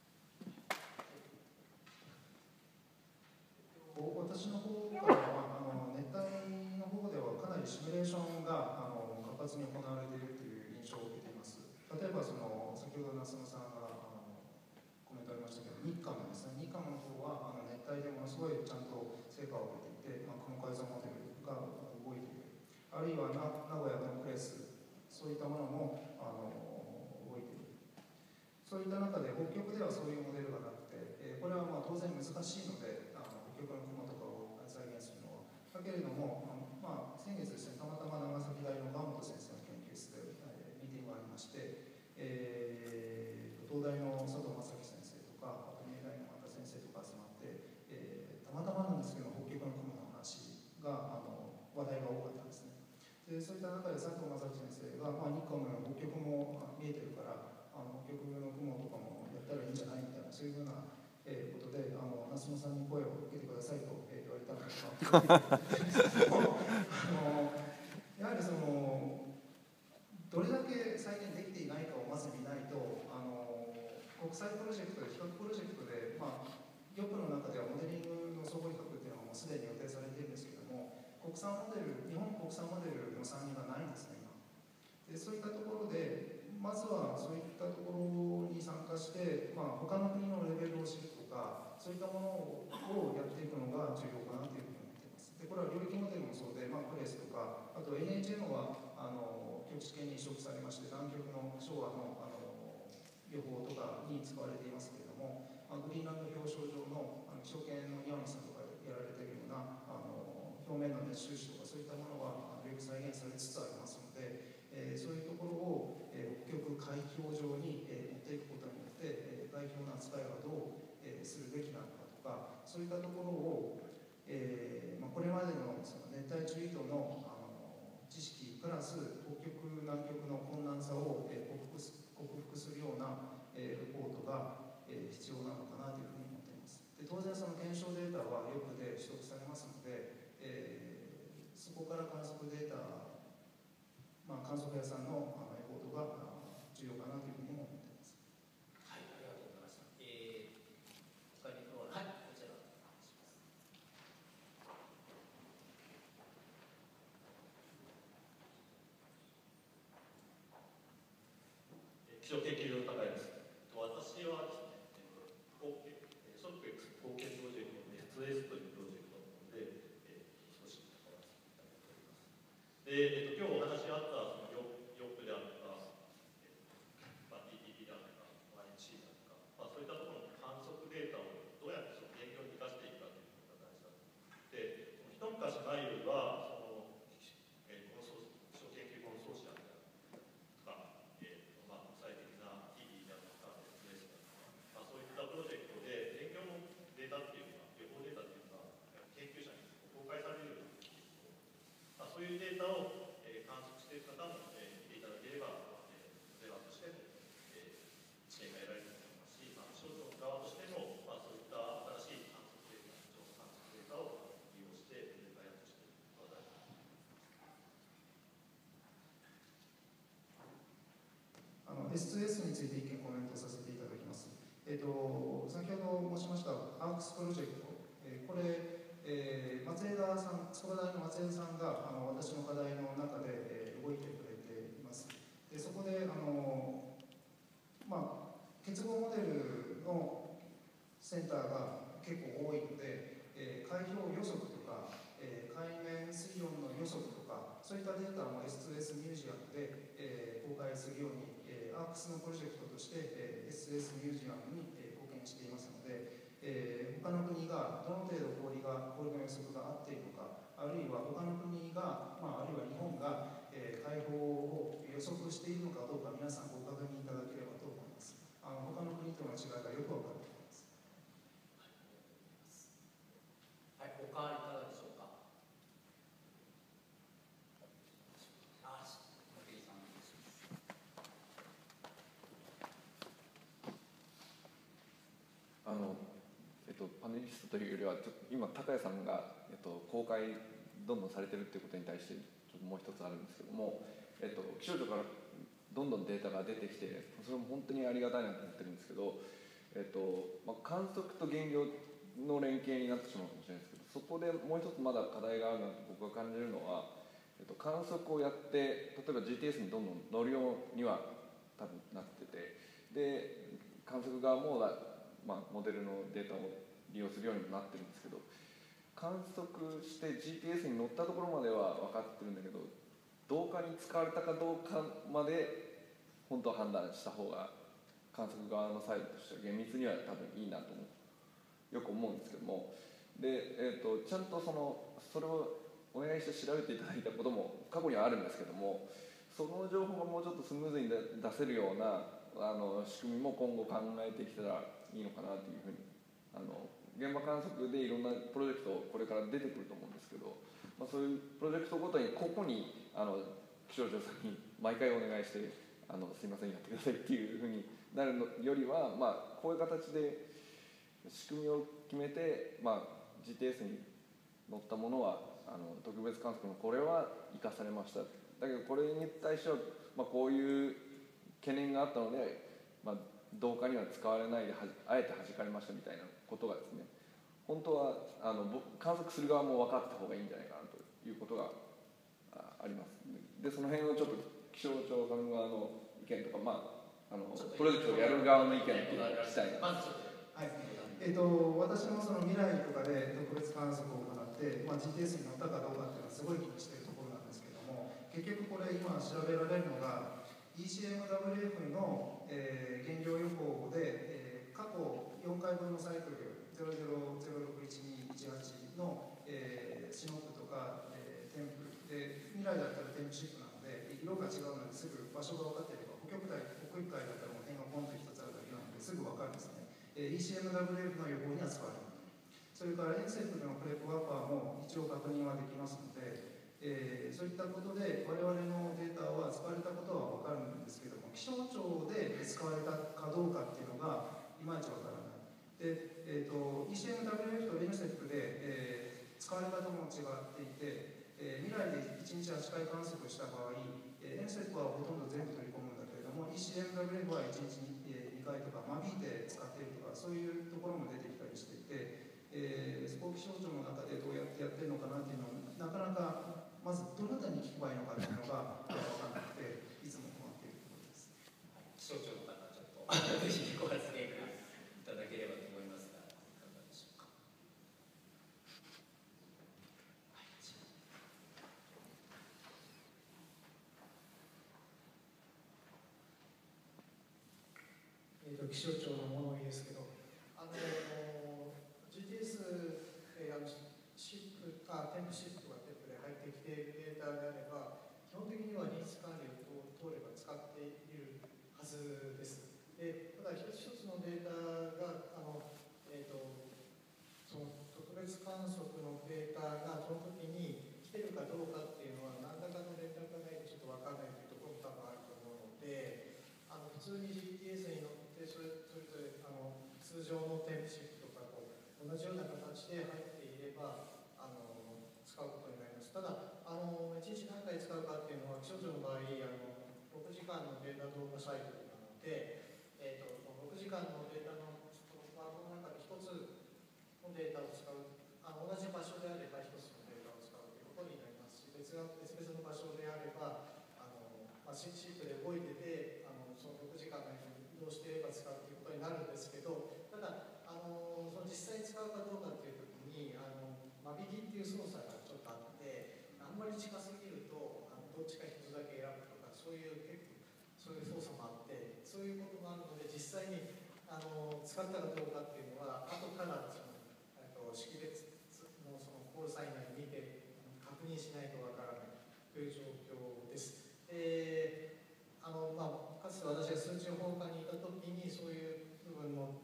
私の方からは、あの熱帯の方ではかなりシミュレーションがあの活発に行われているという印象を受けています。例えばその先ほど夏野さんがあのコメントありましたけど、日韓のですね、日韓の方はあの熱帯でものすごいちゃんと成果を上げていて、まあ、この改造モデルが動いている、あるいはな名古屋のプレス、そういったものもあの動いている。そういった中で北極ではそういうモデルがなくて、えー、これはまあ当然難しいので、あの北極の雲とかを再現するのは。だけれども、あのまあ、先月ですね、たまたま長崎大の川本先生の研究室で、えー、ミーティングがありまして、えー、東大の佐藤正樹先生とか、あと明大の又先生とか集まって、えー、たまたまなんですけど、北極の雲の話があの話題が多かったんですね。でそういった中で佐藤正樹先生が、まあ、日光の北極も見えてるから、あの北極の雲とかもやったらいいんじゃないみたいな、そういうふうな、えー、ことで、あの夏野さんに声をかけてくださいと、えー、言われたのですが、あのやはりそのどれだけ再現できていないかをまず見ないと、あの国際プロジェクトで、比較プロジェクトで、まあ、ヨップの中ではモデリングの相互比較っていうのはもうすでに予定されているんですけれども、国産モデル、日本国産モデルの参入がないんですね、今。でそういったところで、まずはそういったところに参加して、まあ、他の国のレベルを知るとか、そういったものをやっていくのが重要かなというふうに思っています。でこれは領域モデルもそうで、まあ、プレスとか、あと エヌエイチエム はあの極地圏に移植されまして、南極の昭和のあの予報とかに使われていますけれども、まあ、グリーンランド表彰上のあの気象研の岩見さんとかやられているようなあの表面の熱収支とか、そういったものはよく再現されつつありますので、えー、そういうところを、えー、北極海峡上に、えー、持っていくことによって、えー、海峡の扱いはどう、えー、するべきなのかとか、そういったところを、えーまあ、これまでの、その熱帯地域の、あの知識プラス北極南極の困難さを、えー、克服す、克服するような、えー、レポートが、えー、必要なのかなというふうに思っています。で当然その検証データはよくで取得されますので、えー、そこから観測データ、まあ、観測屋さんのレポートが重要かなというふうにも思っています。 はい、ありがとうございました。えー、他にどう、はい、こちらお願いします。 気象研究所の高井です。私はですね、ショック X 貢献プロジェクトの エスエス というプロジェクトなので、えー、少し関わらせていただいております。で、えー、と今日お話があったそのヨップであった、えーまあ、ティーティーピー であった ワイエヌシー であった、まあ、そういったところの観測データをどうやってその勉強に生かしていくかということが大事だと。で、一昔前よりはその、えー、この気象研究コンソーシアムであるとか、えーまあ、国際的な ティーティー であるとか エスエス であるとか、まあ、そういったプロジェクトで勉強のデータっていうのは、予報データっていうのは研究者に公開されるように、まあ、そういうデータを、えー、観測している方も、えー、見ていただければ、えー、データとしても、えー、知見が得られると思いますし、まあ、気象庁側としても、まあ、そういった新しい観測データ、気象観測データを利用して開発していくことが大事だと思います。 あの エスツーエス について意見コメントさせていただきます。えー、と先ほど申しましたアークスプロジェクト、えー、これ、えー、松枝さん、筑波大の松枝さんがあの私の課題の中で、えー、動いてくれています。でそこであの、まあ、結合モデルのセンターが結構多いので、えー、海氷予測とか、えー、海面水温の予測とか、そういったデータも エスツーエス ミュージアムで、えー、公開するように、えー、アークスのプロジェクトとして、えー、エスツーエス ミュージアムに、えー、貢献していますので、えー、他の国がどの程度氷が氷の予測が合っているのか、あるいは他の国が、まあ、あるいは日本が、えー、海氷を予測しているのかどうか皆さんご確認の違いがよく分かると思います。 はい、他いかがでしょうか。あ、茂木さんお願いします。 あのえっとパネリストというよりはちょっと今高谷さんが、えっと、公開どんどんされてるっていうことに対してちょっともう一つあるんですけども、えっと、気象庁からどんどんデータが出てきて、それも本当にありがたいなと思ってるんですけど、えっとまあ、観測と減量の連携になってしまうかもしれないですけど、そこでもう一つまだ課題があるなと僕が感じるのは、えっと、観測をやって例えば ジーティーエス にどんどん乗るようには多分なってて、で観測側も、まあ、モデルのデータを利用するようにもなってるんですけど、観測して ジーティーエス に乗ったところまでは分かってるんだけど、同化に使われたかどうかまで本当は判断した方が観測側のサイドとしては厳密には多分いいなと思うよく思うんですけども、で、えー、とちゃんとそのそれをお願いして調べていただいたことも過去にはあるんですけども、その情報がもうちょっとスムーズに出せるようなあの仕組みも今後考えてきたらいいのかなというふうに、あの現場観測でいろんなプロジェクトこれから出てくると思うんですけど、まあ、そういうプロジェクトごとに個々にあの気象庁さんに毎回お願いしてあのすいませんやってくださいっていうふうになるのよりは、まあ、こういう形で仕組みを決めて、まあ、ジーティーエス に載ったものはあの特別観測のこれは生かされました、だけどこれに対しては、まあ、こういう懸念があったので、まあ、同化には使われないではあえて弾かれましたみたいなことがですね、本当はあの観測する側も分かった方がいいんじゃないかなということが あ, あります。でその辺をちょっと気象庁さん側の意見とか、まあ、あのプロジェクトをやる側の意見っていうのを聞きたいな。 はいえー、と私もその未来とかで特別観測を行って、まあ、ジーティーエス に乗ったかどうかっていうのはすごい気にしているところなんですけども、結局これ今調べられるのが イーシーエムダブリューエフ の、えー、減量予報で、えー、過去よんかいぶんのサイクルゼロゼロゼロろくいちにいちはちの、えー、シノップとか、えー、テンプで未来だったらテンプシップなので色が違うのですぐ場所が分かっていれば、北極帯北極海だったらもう点がポンと一つあるだけなのですぐ分かるんですね。イーシーエムダブリューエフ の予報には使われない。それからエンセフのプレップワッパーも一応確認はできますので、えー、そういったことで我々のデータは使われたことは分かるんですけども、気象庁で使われたかどうかっていうのがいまいち分からない。で、えー、と イーシーエムダブリューエフ とエンセフで、えー、使われ方も違っていて、えー、未来でいちにちはちかい観測した場合、えー、エンセフはほとんど全部取り込むんだけれども イーシーエムダブリューエフ はいちにちににかいとか間引いて使っているとか、そういうところも出てきたりしていて、えー、そこを気象庁の中でどうやってやってるのかなっていうのはなかなかまずどなたに聞けばいいのかっていうのが分からなくていつも困っているところです。 気象庁の方ちょっとぜひご発言いただければと思いますが、いかがでしょうか。 えー、と気象庁の物言いですけど、あの ジーティーエス、えー、あのシップあテンプシップがテンプで入ってきているデータであれば、基本的にはリース管理を通れば使っているはずです。でただ一つ一つのデータがあの、えー、とその特別観測のデータがその時に来てるかどうかっていうのは何らかの連絡がないとちょっと分からないというところも多分あると思うので、あの普通に ジーティーエス に乗ってそれそれぞれあの通常のテンプシップとかと同じような形で入っていればあの使うことになります。ただあのいちにち何回使うかっていうのは気象庁の場合あのろくじかんのデータ動画サイクルなので、えー、とろくじかんのデータのそのワードの中でひとつのデータを使う、あの同じ場所であればひとつのデータを使うということになりますし、別の別々の場所であればあの、まあ、シートで動いててあのそのろくじかんの間に移動していれば使うということになるんですけど、ただあのその実際に使うかどうかっていうときにあの間引きっていう操作がちょっとあって、あんまり近すぎるとあのどっちか一つだけ選ぶとか、そういう結構そういう操作もあって、そういうこともあるので実際にあの使ったかどうかっていうのは後からその、えっと、識別のそのコールサイン内に見て確認しないとわからないという状況です。えーあのまあ、かつて私が数値予報課にいたときにそういう部分の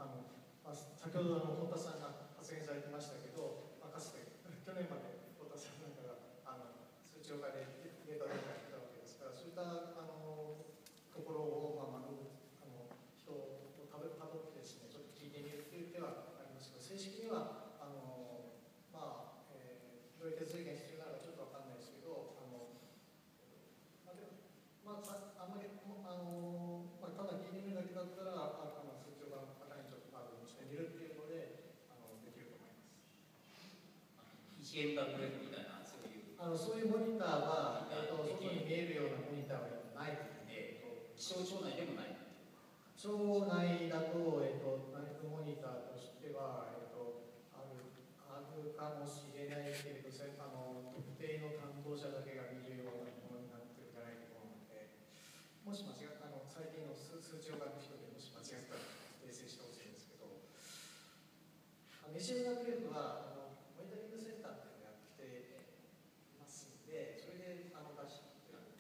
あの、まあ、先ほどあの堀田さんが発言されてましたけど、まあ、かつて去年まで堀田さんなんかがあの数値化でデータデータやってたわけですから、そういったあのところを、まあ、窓口あの人をたどってですね、ちょっと聞いてみるという手はありますけど、正式にはあの、まあえー、どういう手続きが必要なのかちょっとわかんないですけど、あのまあ、でもまあ、さあんまりあの、まあ、ただ聞いてみるだけだったら、ああの数値化の方にちょっと窓口してみるっていうのであのできると思います。 イーシーエムダブリュー みたいなそういうあのそういうモニターは、えー、と外に見えるようなモニターはないという、 えー、気象庁内でもない。 町内だと、えー、と内部モニターとしては、えー、とあるあるかもしれないけれど、あの特定の担当者だけが見るようなものになってるんじゃないかと思うので、もし間違ったあの最近の数数値を書く人でもし間違ったら訂正してほしいんですけど、エシエムダブリュー はあのモニタリングセンターっていうのをやっていますので、それであの出していただく。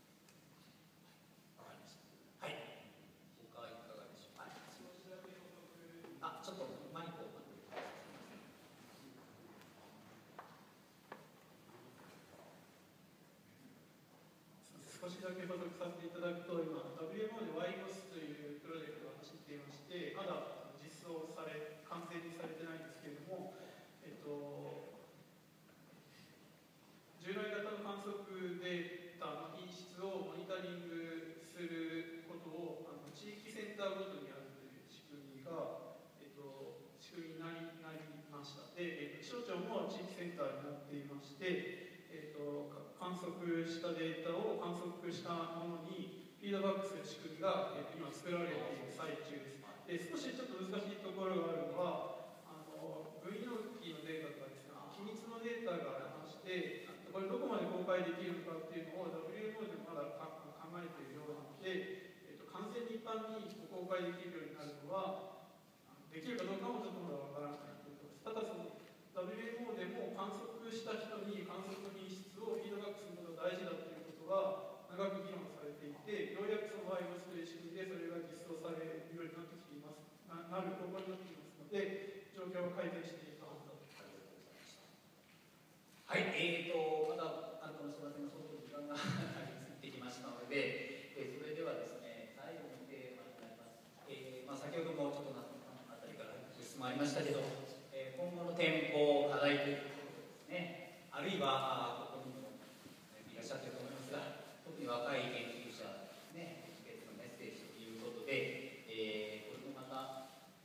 わかりました。はい。他いかがでしょうか。はい、あ、ちょっとマイクを。 少しだけ補足させていただくと、今 ダブリューエムオー で ワイゴス というプロジェクトが走っていまして、まだ実装され完成にされてないんですけれども、えっと、従来型の観測データの品質をモニタリングすることをあの地域センターごとにやるという仕組みが、えっと、仕組みになり、なりました。で、えっと、気象庁も地域センターになっていまして、えっと、観測したデータを観測したものにフィードバックする仕組みが、えっと、今作られている最中です。で、少しちょっと難しいところがあるのは、あの V ノッキーのデータとかですね、機密のデータがありまして、これどこまで公開できるのかっていうのを ダブリューエムオー でもまだ考えているようなので、えっと、完全に一般に公開できるようになるのは、できるかどうかもちょっとまだわからないということです。ただその ダブリューエムオー でも観測した人に観測の品質をフィードバックすることが大事だということが長く議論されていて、ようやくその ワイゴス という仕組みでそれが実装されるようになってきています。な, なる方向になっていますので、状況は改善していくはずだと。 はい、えーと、まだあるかもしれませんが、そろそろ時間が過ぎてきましたので、えー、それではですね、最後のテーマになります。えーまあ、先ほどもちょっと夏野さんのあたりからご質問ありましたけど、えー、今後の展望、課題ということですね、あるいは、あここにもいらっしゃっていると思いますが、特に若い研究者ですね、別のメッセージということで、えー、これもまた、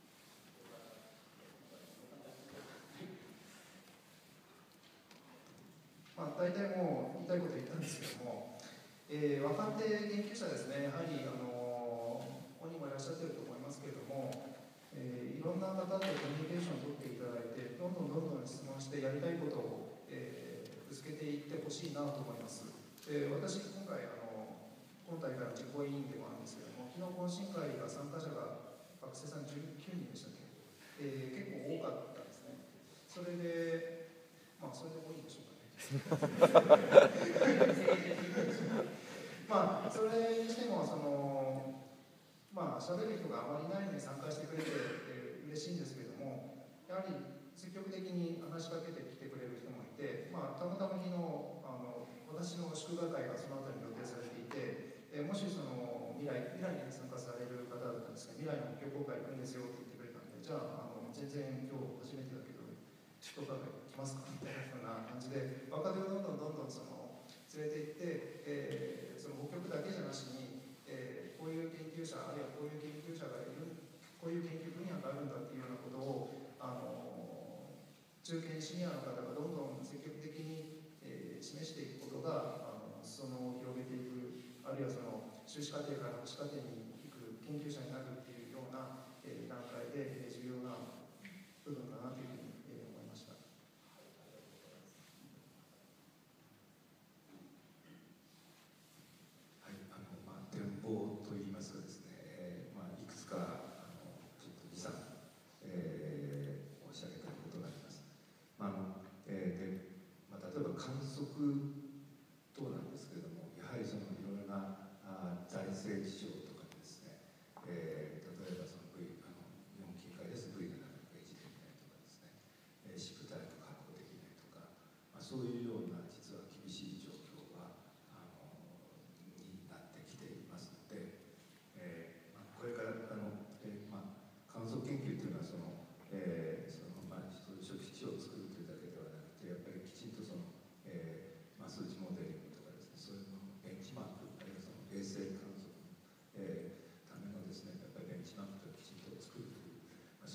まあ、大体もう言いたいこと言ったんですけども、えー、若手研究者ですね、やはり、あのー、ここにもいらっしゃっていると思いますけれども、えー、いろんな方とコミュニケーションを取っていただいて、どんどんどんどん質問してやりたいことを、えー、ぶつけていってほしいなと思います。えー、私、今回、あの今大会の実行委員でもあるんですけれども、昨日懇親会が参加者が学生さんじゅうきゅうにんでしたっけ、えー、結構多かったんですね。それで、まあ、それでもいいでしょうか。まあそれにしてもそのまあ喋る人があまりいないのに参加してくれて嬉しいんですけれども、やはり積極的に話しかけてきてくれる人もいて、まあたまたま昨日あの私の祝賀会がその後に予定されていて、えもしその未来未来に参加される方だったんですが、未来の勉強会行くんですよって言ってくれたんで、じゃあ、あの全然今日初めてだけど祝賀会来ますかみたいなような感じで、若手をどんどんどんどんその連れて行って、えー、その北極だけじゃなしに、えー、こういう研究者あるいはこういう研究者がいる、こういう研究分野があるんだっていうようなことをあの中堅シニアの方がどんどん積極的に、えー、示していくことがあの裾野を広げていく、あるいはその修士課程から博士課程に行く研究者になるっていうような、えー、段階で、えー、重要な部分かなというふうにといいますかですね、えーまあ、いくつかあのちょっとに、さん、えー、申し上げたいことがあります。まああのえーでまあ、例えば観測等なんですけれども、やはりそのいろいろなあ財政事情とかですね、えー、例えばその、v、あの日本企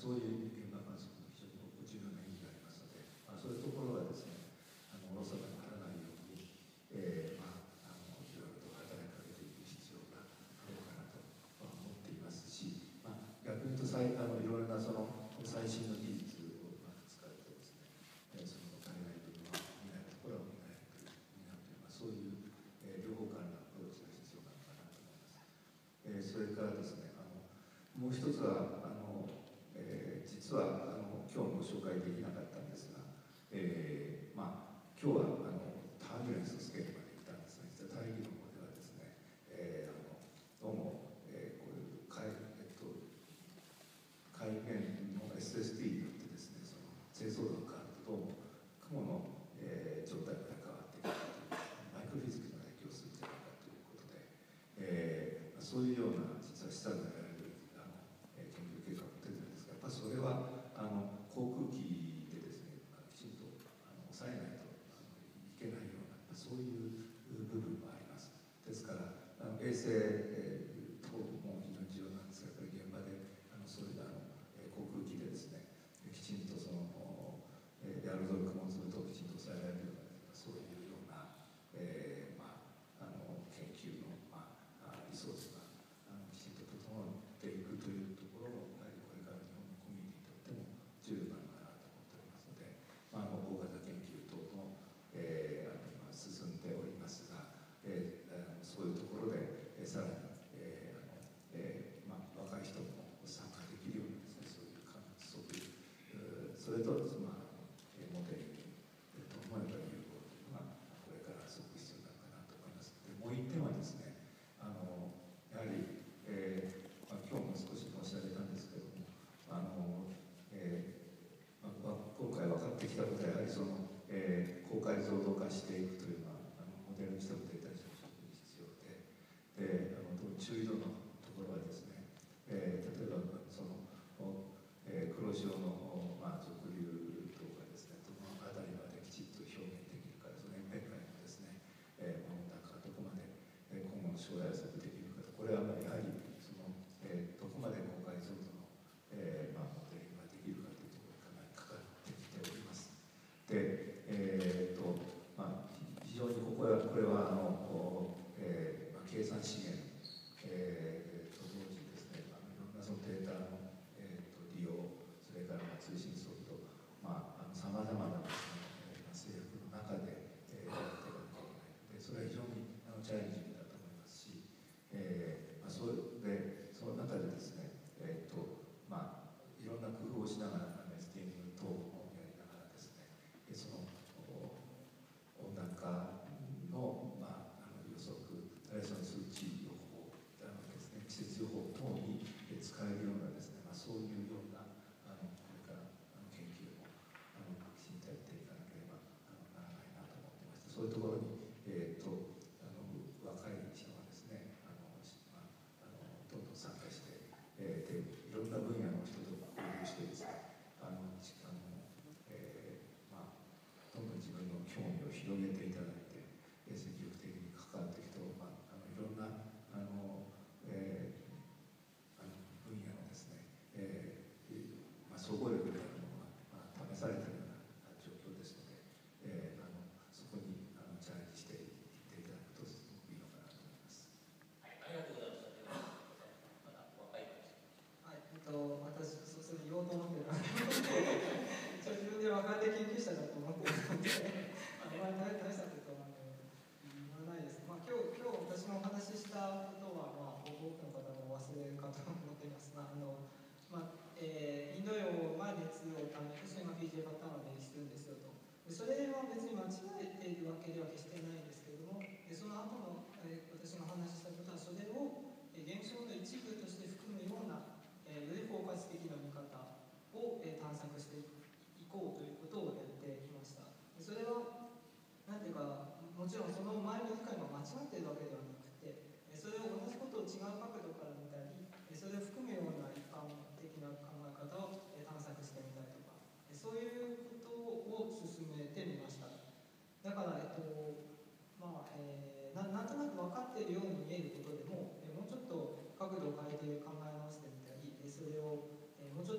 そういう現場観測の非常に重要な意義がありますので、まあ、そういうところはですね、あのおろそかにならないように、えーまあ、あのいろいろと働きかけていく必要があるかなと思っていますし、まあ、逆に言うと最あのいろいろなその最新の技術をうまく使ってですね、えー、その足りない部分は見ないところは見ないという見ないという、まあ、そういう、えー、両方からのアプローチが必要なのかなと思います。えー、それからですね、あのもう一つはあの、えー、実はあの今日ご紹介できなかったんですが、えー、まあ今日はあのタービュレンススケールまで来たんですが、実は大義の方ではですね、えー、あのどうも、えー、こういう海、えっと、海面の エスエスティー によってですね、その清掃度が変わるとどうも雲の、えー、状態が変わってくるというマイクロフィジックスの影響をするんじゃないかということで、えー、そういうような実は示唆が得られるあの、えー、研究結果も出てるんですが、やっぱりそれはあの航空機でですね、きちんとあの抑えないとあのいけないようなそういう部分もあります。ですからあの衛星、えー、等も非常に重要なんですが、やっぱり現場であのそういうあの航空機でですね、きちんとその、えー、エアロゾル雲粒ときちんと抑えられるようなそういうような、えーまあ、あの研究の、まあ、リソースがあのきちんと整っていくというところもやはりこれから日本のコミュニティにとっても重要なのかなと思っておりますので、まあ、あの大型研究等の、えー、あの今進んでおりますが、えー、そういうところで、えー、さらに、えーあのえーまあ、若い人も参加できるようにですね、そういう観測、それと、まあ、モデルにと思えば有効というのがこれからすごく必要なのかなと思います。でもう一点はですね、あのやはり、えーまあ、今日も少し申し上げたんですけれども、あの、えーまあ、今回分かってきたことはやはりその、えー、高解像度化していくというのはあのモデルにしてもデータにしても非常に必要で、であの注意度のところはですね、えー、例えばその、えー、黒潮の、まあ、俗流とかですね、どのあたりまできちっと表現できるか、その円辺界のですね、えー、温暖化がどこまで、えー、今後の将来予測できるか、これはやはりその、えー、どこまで高解像度の、えーまあ、モデリングができるかというところにかなりかかってきております。で、えーとまあ、非常にここはこれはあの、えーまあ、計算資源、えー、と同時にですね、あのいろんなそのデータの、えー、と利用、それからまあ通信速度、まあ、さまざまなですね、制約の中で、えー、やっていかなきゃいけないので、それは非常にあのチャレンジングだと思いますし、えーまあ、それでその中でですね、えーとまあ、いろんな工夫をしながら、エスティーエム 等をやりながらですね、その温暖化の、まあ、あの予測、あるいはその数値予報あのですね、季節予報等に使えるようなですね、まあ、そういうようなあのこれからあの研究もあのきちんとやっていかなければあのならないなと思ってまして、そういうところに、えー、とあの若い人がですね、あの、まあ、あのどんどん参加して、えー、でいろんな分野の人と交流してですね、あのあの、えーまあ、どんどん自分の興味を広げていただいて、えー、積極的に関わっていくと、まあ、あのいろんなあの、えー、あの分野のですね、えーまあ、総合力であるものが、まあ、試されているような状況ですので、えー、あのそこにあのチャレンジしていっていただくとすごくいいのかなと思います。 はい、ありがとうございました。まだ若い方。 はい、えっと、私、そうすると言おうと思ってる一応自分で若手研究者だと思ってるので、あまり大したことはあの言わないです。まあ、今日、今日私がお話ししたことは、まあ、多くの方もお忘れかと思っていますが、あのまあえー、インド洋が熱をためて、それが ピージェー パターンをベースするんですよと。でそれは別に間違えているわけでは決してないんですけれども、でその後の、えー、私がお話ししたことは、それを、えー、現象の一部として含むような、えー、より包括的な見方を、えー、探索していこうということをやってきました。でそれはなんていうか、もちろんその前の理解が間違っているわけではなくて、それを同じことを違う角度から見たり、それを含むような一般的な考え方を探索してみたりとか、そういうことを進めてみました。だから、えっとまあえー、な, なんとなく分かっているように見えることでも、もうちょっと角度を変えて考え直してみたり、それをもうちょっ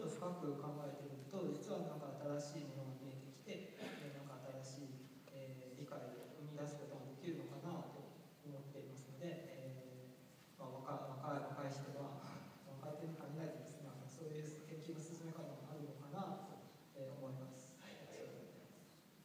く考えてみると実はなんか新しいものが見えてきて、えー、なんか新しい、えー、理解を生み出すことができるのかなと思っていますので、えーまあ、若若い若い人は若手に限らずですね、そういう研究の進め方があるのかなと、えー、思います。 はい、ありがとうございます。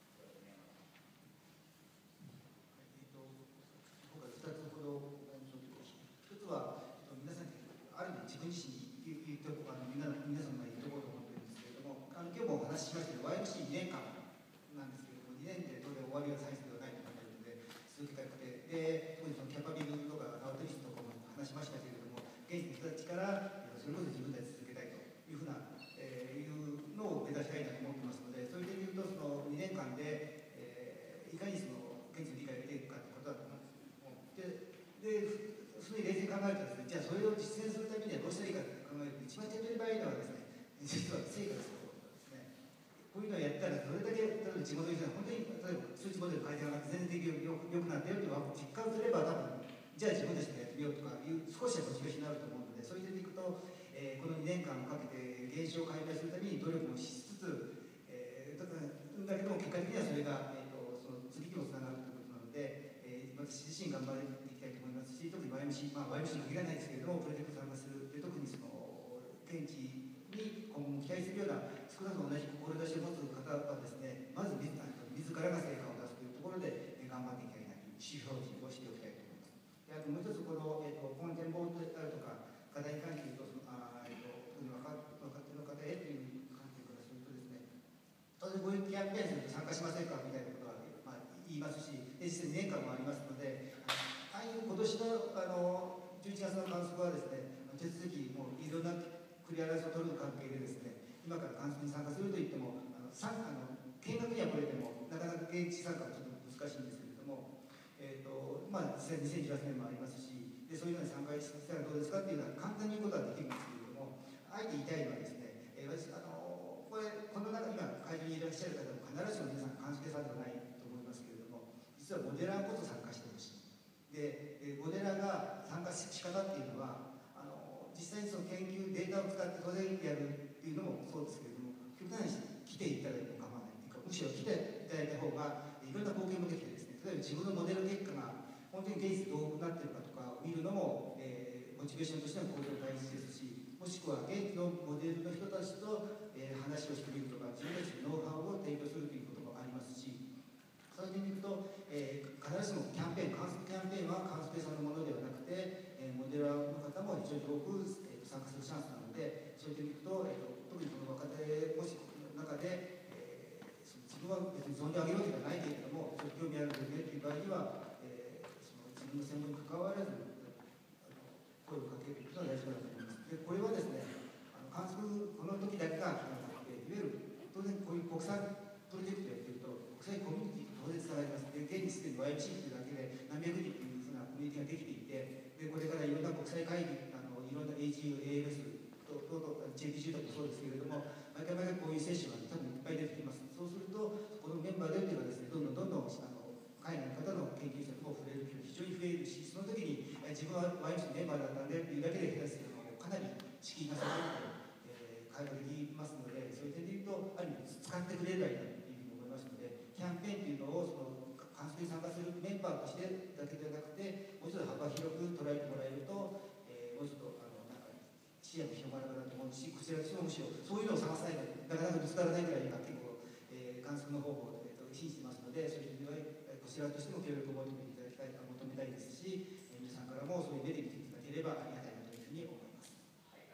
えっと、今回ふたつほどお話を聞きました。ひとつは、えっと、皆さんにある意味自分自身に言っておく、あのみんな皆さんの前に言っておこうと思ってるんですけれども、あの今日もお話ししましたけど、ワイエムシーに 年間なんですけれども、にねんで当然終わりが最初ではないと思っているので、続けたくて、で、特にそのキャパビルとかアウトリーチとかも話しましたけれども、現地の人たちからそれこそ自分たち続けたいというふうな、えー、いうのを目指したいなと思ってますので、そういう点で言うと、そのにねんかんで、えー、いかにその現地の理解を得ていくかということだと思うんですで、でそういう冷静に考えるとですね、じゃあそれを実践するためにはどうしたらいいかと考えると、一番手っ取り早いのはですね、実は成果ですよ。こういうのをやったら、どれだけ、例えば地元の人が本当に、例えば数値モデル改善が全然的によくなっているという実感すれば、多分じゃあ自分たちでやってみようとかいう、少しはモチベーションになると思うので、そういう点でいくと、えー、このにねんかんをかけて現象を解明するために努力もしつつ、えー、だけども結果的にはそれが、えー、とその次にもつながるということなので、えー、私自身頑張っていきたいと思いますし、特に ワイエムシー、まあ、ワイエムシー に限らないですけれども、プロジェクト参加する、で特にその現地に今後も期待するような、少なくとも同じ志を持つ方はですね、まず自らが成果を出すというところで頑張っていきたいなという意思表示をしておきたいと思います。であともう一つ、この、えー、と今後展望であるとか、課題に関係と、あえー、と特に若若手の方へという観点からするとですね、当然こういうキャンペーンすると参加しませんかみたいなことは、まあ、言いますし、実際に年間もありますので、ああいう今年の、あのじゅういちがつの観測はですね、手続き、もういろんなクリアランスを取る関係でですね、今から観測に参加するといっても、あのさあの見学には来れても、なかなか現地参加はちょっと難しいんですけれども、えーとまあ、実際にせんじゅうはちねんもありますし、でそういうのに参加したらどうですかっていうのは簡単に言うことはできるんですけれども、あえて言いたいのはですね、えー、私あのこれ、この中、今、会場にいらっしゃる方も必ずしも皆さん、鑑識さんではないと思いますけれども、実はモデラーこそ参加してほしい。で、モデラーが参加し方っていうのは、あの実際にその研究、データを使って当然やるっていうのもそうですけれども、極端に来ていただいても構わないというか、むしろ来ていただいた方が、いろんな貢献もできてですね、例えば自分のモデル結果が本当に現実どうなっているかとかを見るのも、えー、モチベーションとしての向上大事ですし、もしくは現地のモデルの人たちと、えー、話をしてみるとか、自分たちのノウハウを提供するということもありますし、そういう点でいくと、えー、必ずしもキャンペーン、観測キャンペーンは観測さんのものではなくて、えー、モデラーの方も非常に多く、えー、参加するチャンスなので、そういう点でいくと、えー、と特にこの若手もしの中で、えー、その自分は別に存じ上げるわけではないけれども、ちょっと興味あるんですねという場合には、えー、その自分の専門に関わらず、声をかけるというのは大事だと思います。でこれはですね、あの観測、この時だけが決まらなくて、いわゆる当然こういう国際プロジェクトやってると、国際コミュニティが当然伝わります。で、現にすでに ワイエムシー というだけで何百人というふうなコミュニティができていて、でこれからいろんな国際会議、あのいろんな エージーユー、エーエムエス と、と、と ジェーピージュー とかもそうですけれども、毎回毎回こういうセッションが多分いっぱい出てきます。そうすると、このメンバーでというのはですね、どんどんどんどんあの海外の方の研究者とも触れる機会が非常に増えるし、その時にえ自分は ワイエムシー のメンバーだったんでっていうだけで減らすけども、かなり敷居が下がって、えー、会話できますので、そういう点で言うと、ある意味使ってくれればいいなというふうに思いますので、キャンペーンというのをその観測に参加するメンバーとしてだけではなくて、もうちょっと幅広く捉えてもらえると、えー、もうちょっとあのなんか視野も広がるかなと思うし、こちらとしてもむしろそういうのを探さないとなかなかぶつからないぐらい今結構、えー、観測の方法を、えー、と信じてますので、そういう意味ではこちらとしても協力を求めていただきたい求めたいですし、えー、皆さんからもそういう目で見ていただければありがたいなというふうに思います。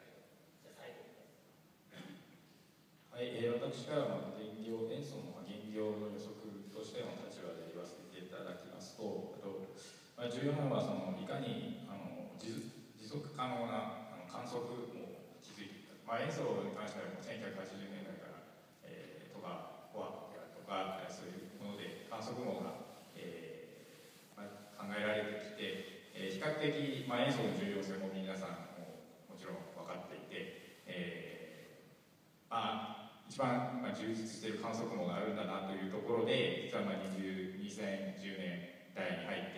はい、えー、私からは現業、演奏の現業の予測としての立場で言わせていただきますと、あとまあ、重要なのはそのいかにあの 持, 持続可能なあの観測も築いていく、まあ、演奏に関してはもうせんきゅうひゃくはちじゅうねんだいから、えー、とかコアであるとかそういうもので観測網が、えーまあ、考えられてきて、えー、比較的、まあ、演奏の重要性も皆さんももちろん分かっていて、えー、まあ一番、まあ、充実している観測網があるんだなというところで、実はまあにせんじゅうねんだいに入って、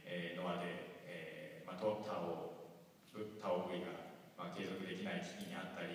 えー、ノアで、えーまあ、タオ、タオ V が、まあ、継続できない危機にあったり、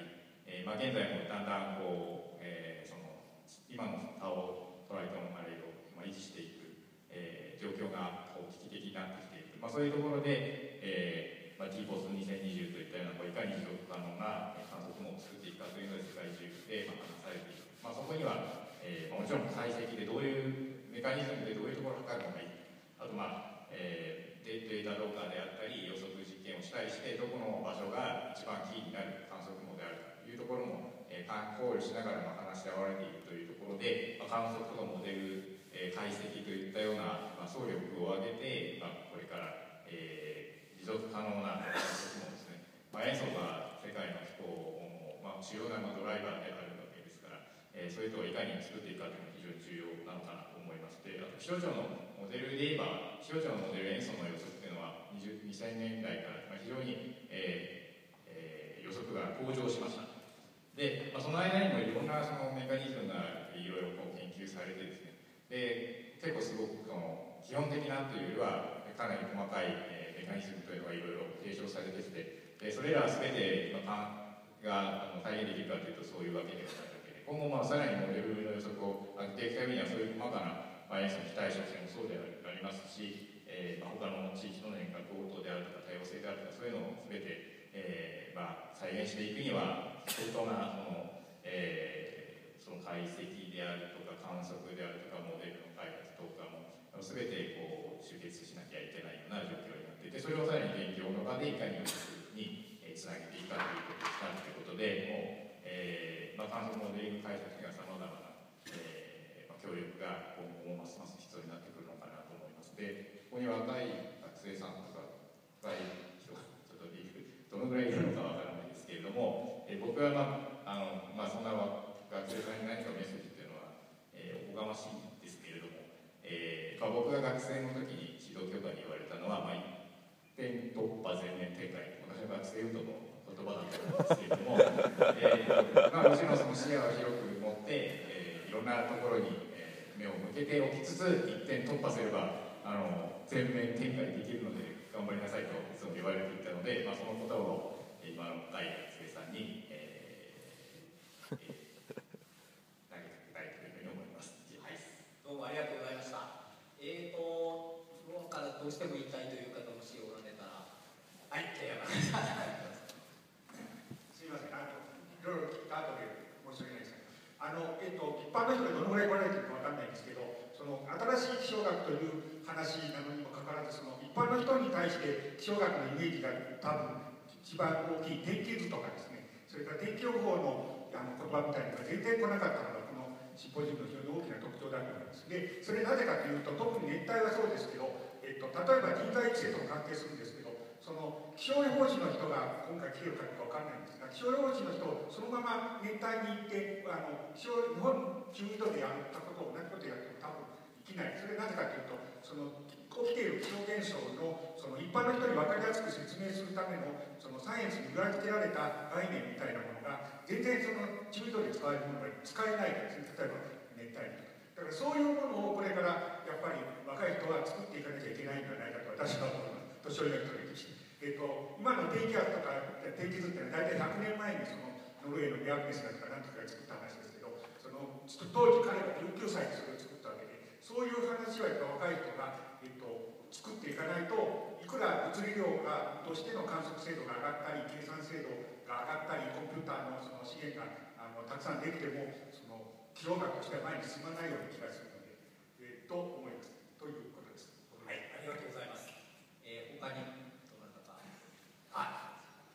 えーまあ、現在もだんだんこう、えー、その今のタオトライトンアレイを、まあ、維持していく、えー、状況がこう危機的になってきている、まあ、そういうところで、えーまあ、ティーポスにせんにじゅうといったようなこういかに持続可能な観測網を作っていくかというのが世界中で、まあ、話されている、まあ、そこには、えーまあ、もちろん解析でどういうメカニズムでどういうところを測るのがいい、あと、まあえー、データローカーであったり予測実験をしたりしてどこの場所が一番キーになる観測網であるかというところも、えー、考慮しながらも話し合われているというところで、まあ、観測とかモデル、えー、解析といったような、まあ、総力を挙げて、まあ、これから、えー、持続可能な観測網ですね、まあ、塩素が世界の気候も、まあ、主要なドライバーであるわけですから、えー、そういう人をいかに作っていくかというのが非常に重要なのかなと思いまして、あと気象庁のモデルで言えば気象庁のモデル塩素の予測というのはにせんねんだいから、まあ、非常に、えーえー、予測が向上しました。で、まあ、その間にもいろんなそのメカニズムがいろいろこう研究されてですね、で結構すごくその基本的なというよりはかなり細かい、えー、メカニズムというのがいろいろ提唱されてきて、でそれら全て、まあ、があの再現できるかというとそういうわけではないわけで、今後まあさらにモデルの予測を上げていくためにはそういう細かなまあ、塩素の非対称性もそうでありますし、えーまあ、他の地域の変革応答であるとか多様性であるとかそういうのを全て、えーまあ、再現していくには相当なその、えー、その解析であるとか観測であるとかモデルの開発とかも全てこう集結しなきゃいけないような状況になっていて、それをさらに研究の場でいかに予測につなげていくかということになるということで、もう、えーまあ、観測モデリング解析がさまざまな協力が今後もますます必要になってくるのかなと思います。で、ここに若い学生さんとか若い人がちょっとどのぐらいいるのかわからないですけれども、え僕は、まああのまあ、そんな学生さんに何かメッセージというのは、えー、おこがましいんですけれども、えーまあ、僕が学生の時に指導教官に言われたのは、まあ、一点突破全面展開、私は学生運動の言葉だと思うんですけれども、えーまあ、もちろんその視野を広く持って、えー、いろんなところに目を向けておきつつ一点突破すればあの全面展開できるので頑張りなさいといつも言われていたので、まあ、そのことを今の若い学生さんに、えーえー、投げかけたいというふうに思います。 はい、どうもありがとうございました。えーとフロアからどうしても言いたいという方もしおられたら、はい、じゃあ山中さん。 すみません、あのいろいろ聞いた後で申し訳ないです。あのえー、と一般の人がどのぐらい来られてるかわかんないんですけど、その新しい気象学という話なのにもかかわらず、その一般の人に対して気象学のイメージが多分一番大きい天気図とかですね、それから天気予報のあの言葉みたいなのが全然来なかったのがこのシンポジウムの非常に大きな特徴だと思います。で、それなぜかというと、特に熱帯はそうですけど、えっと、例えば人材育成と関係するんですけど、その気象予報士の人が今回来てるかどうかわかんないんですが、気象予報士の人をそのまま熱帯に行ってあの気象日本じゅうにどでやったことを同じことをやっても多分できない。それなぜかというと、その起きている気象現象のその一般の人に分かりやすく説明するためのそのサイエンスに裏付けられた概念みたいなものが全然そのじゅうどで使われるものが使えないからですね。例えば熱帯にとか。だからそういうものをこれからやっぱり若い人は作っていかなきゃいけないんではないかと私は思います。年寄りの人にとして。えっと、今の低気圧とか低気図っていうのは大体ひゃくねんまえにそのノルウェーのビアグネスだとか何とか作った話ですけど、その当時彼がじゅうきゅうさいでそれを作ったわけで、そういう話はやっぱ若い人が、えっと、作っていかないと、いくら物理量がとしての観測精度が上がったり計算精度が上がったりコンピューターのその資源があのたくさんできても、その気象学としては前に進まないような気がするので、えー、と思います。ということです。 はい、ありがとうございます。えー、他にはい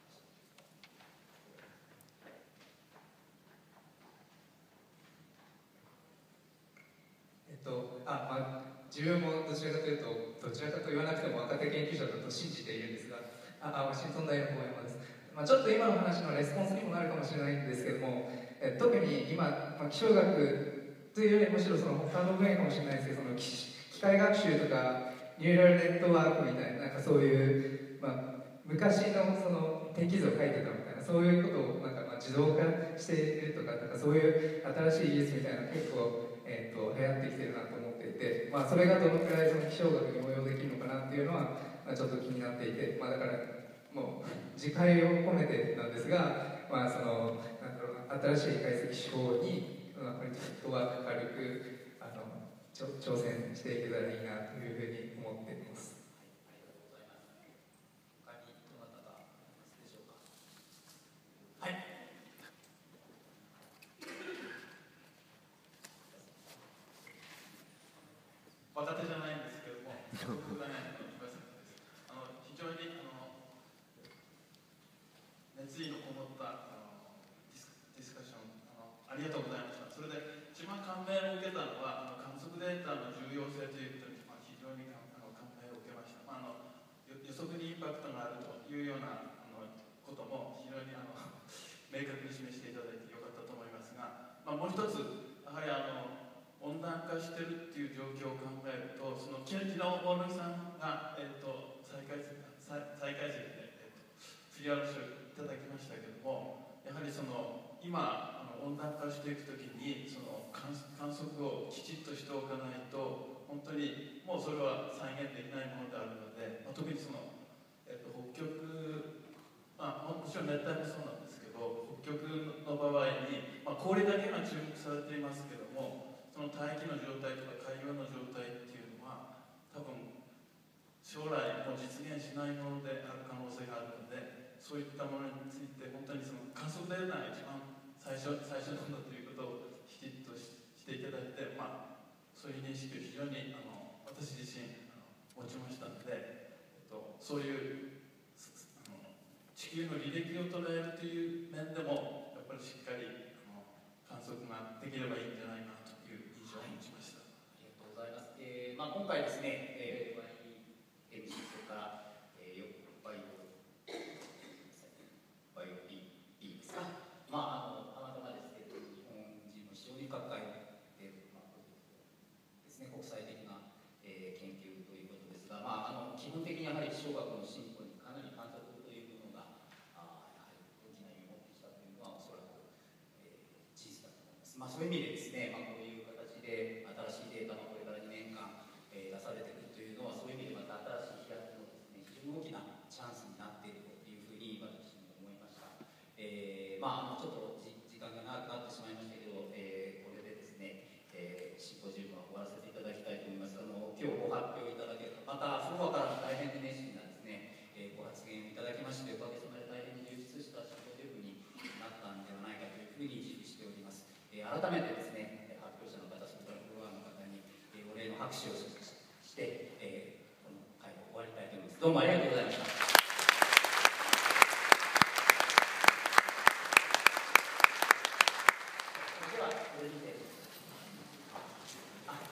えっとあまあ、自分もどちらかというと、どちらかと言わなくても若手研究者だと信じているんですが、ああワシントン大の小山です。まあ、ちょっと今の話のレスポンスにもなるかもしれないんですけども、え特に今、まあ、気象学というよりむしろその他の分野かもしれないですけど、その機械学習とかニューラルネットワークみたいな、なんかそういう、まあ、昔のその天気図を書いてたみたいな、そういうことをなんかまあ自動化しているとか、なんかそういう新しい技術みたいな結構、えー、と流行ってきてるなと思っていて、まあ、それがどのくらいその気象学に応用できるのかなっていうのは、まあ、ちょっと気になっていて、まあ、だからもう自戒を込めてなんですが、まあ、そのなんだろう新しい解析手法に、まあ、割とフットワーク軽くあのちょ挑戦していけたらいいなというふうに思っています。 若手じゃないんですけども、僕がね、あの非常にあの熱意のこもったあのディス、ディスカッションあのありがとうございました。それで一番感銘を受けたのはあの観測データの重要性ということに、まあ、非常にあの感銘を受けました。まあ、あの予測にインパクトがあるというようなあのことも非常にあの明確に示していただいてよかったと思いますが、まあ、もう一つやはりあの温暖化してるっていう状況を考えると、その昨日大野木さんが、えー、と再解析再再解析で、えー、と振り下ろしをいただきましたけども、やはりその今あの温暖化していくときにその観測をきちっとしておかないと本当にもうそれは再現できないものであるので、まあ、特にその、えー、と北極、まあ、もちろん熱帯もそうなんですけど、北極の場合に、まあ、氷だけが注目されていますけども、その大気の状態とか海洋の状態っていうのは多分将来もう実現しないものである可能性があるので、そういったものについて本当にその観測データが一番最初最初なんだということをきちっと し, していただいて、まあ、そういう認識を非常にあの私自身あの持ちましたので、えっと、そういうあの地球の履歴を捉えるという面でもやっぱりしっかりあの観測ができればいいんじゃないかなという印象を持ちました。 ありがとうございます。えーまあ、今回ですね、えー、ワイエムシー それから、えー、バイオバイオ B ですか、まあ、あのたまたまですけど日本人の非常に各界で、まあですね、国際的な、えー、研究ということですが、まあ、あの基本的にやはり気象学の進歩にかなり観測というものがあやはり大きな意味を持ってきたというのはおそらく、えー、事実だと思います。まあ、そういう意味でですね、まあ、こういう形で新しいデータがこれからにねんかん、えー、出されていくというのは、そういう意味でまた新しい飛躍のですね、非常に大きなチャンスになっているというふうに私も思いました。えー、まあ、あのちょっと時間が長くなってしまいましたけど、えー、これでですね、えー、シンポジウムは終わらせていただきたいと思います。あの今日ご発表いただける、またその他からも大変熱心なですね、えー、ご発言をいただきまして、おかげさまで大変に充実したシンポジウムになったんではないかというふうに自負しております。えー、改めてですね、発表者の方、それからフロアの方に、えー、お礼の拍手をして、えー、この会を終わりたいと思います。どうもありがとうございました。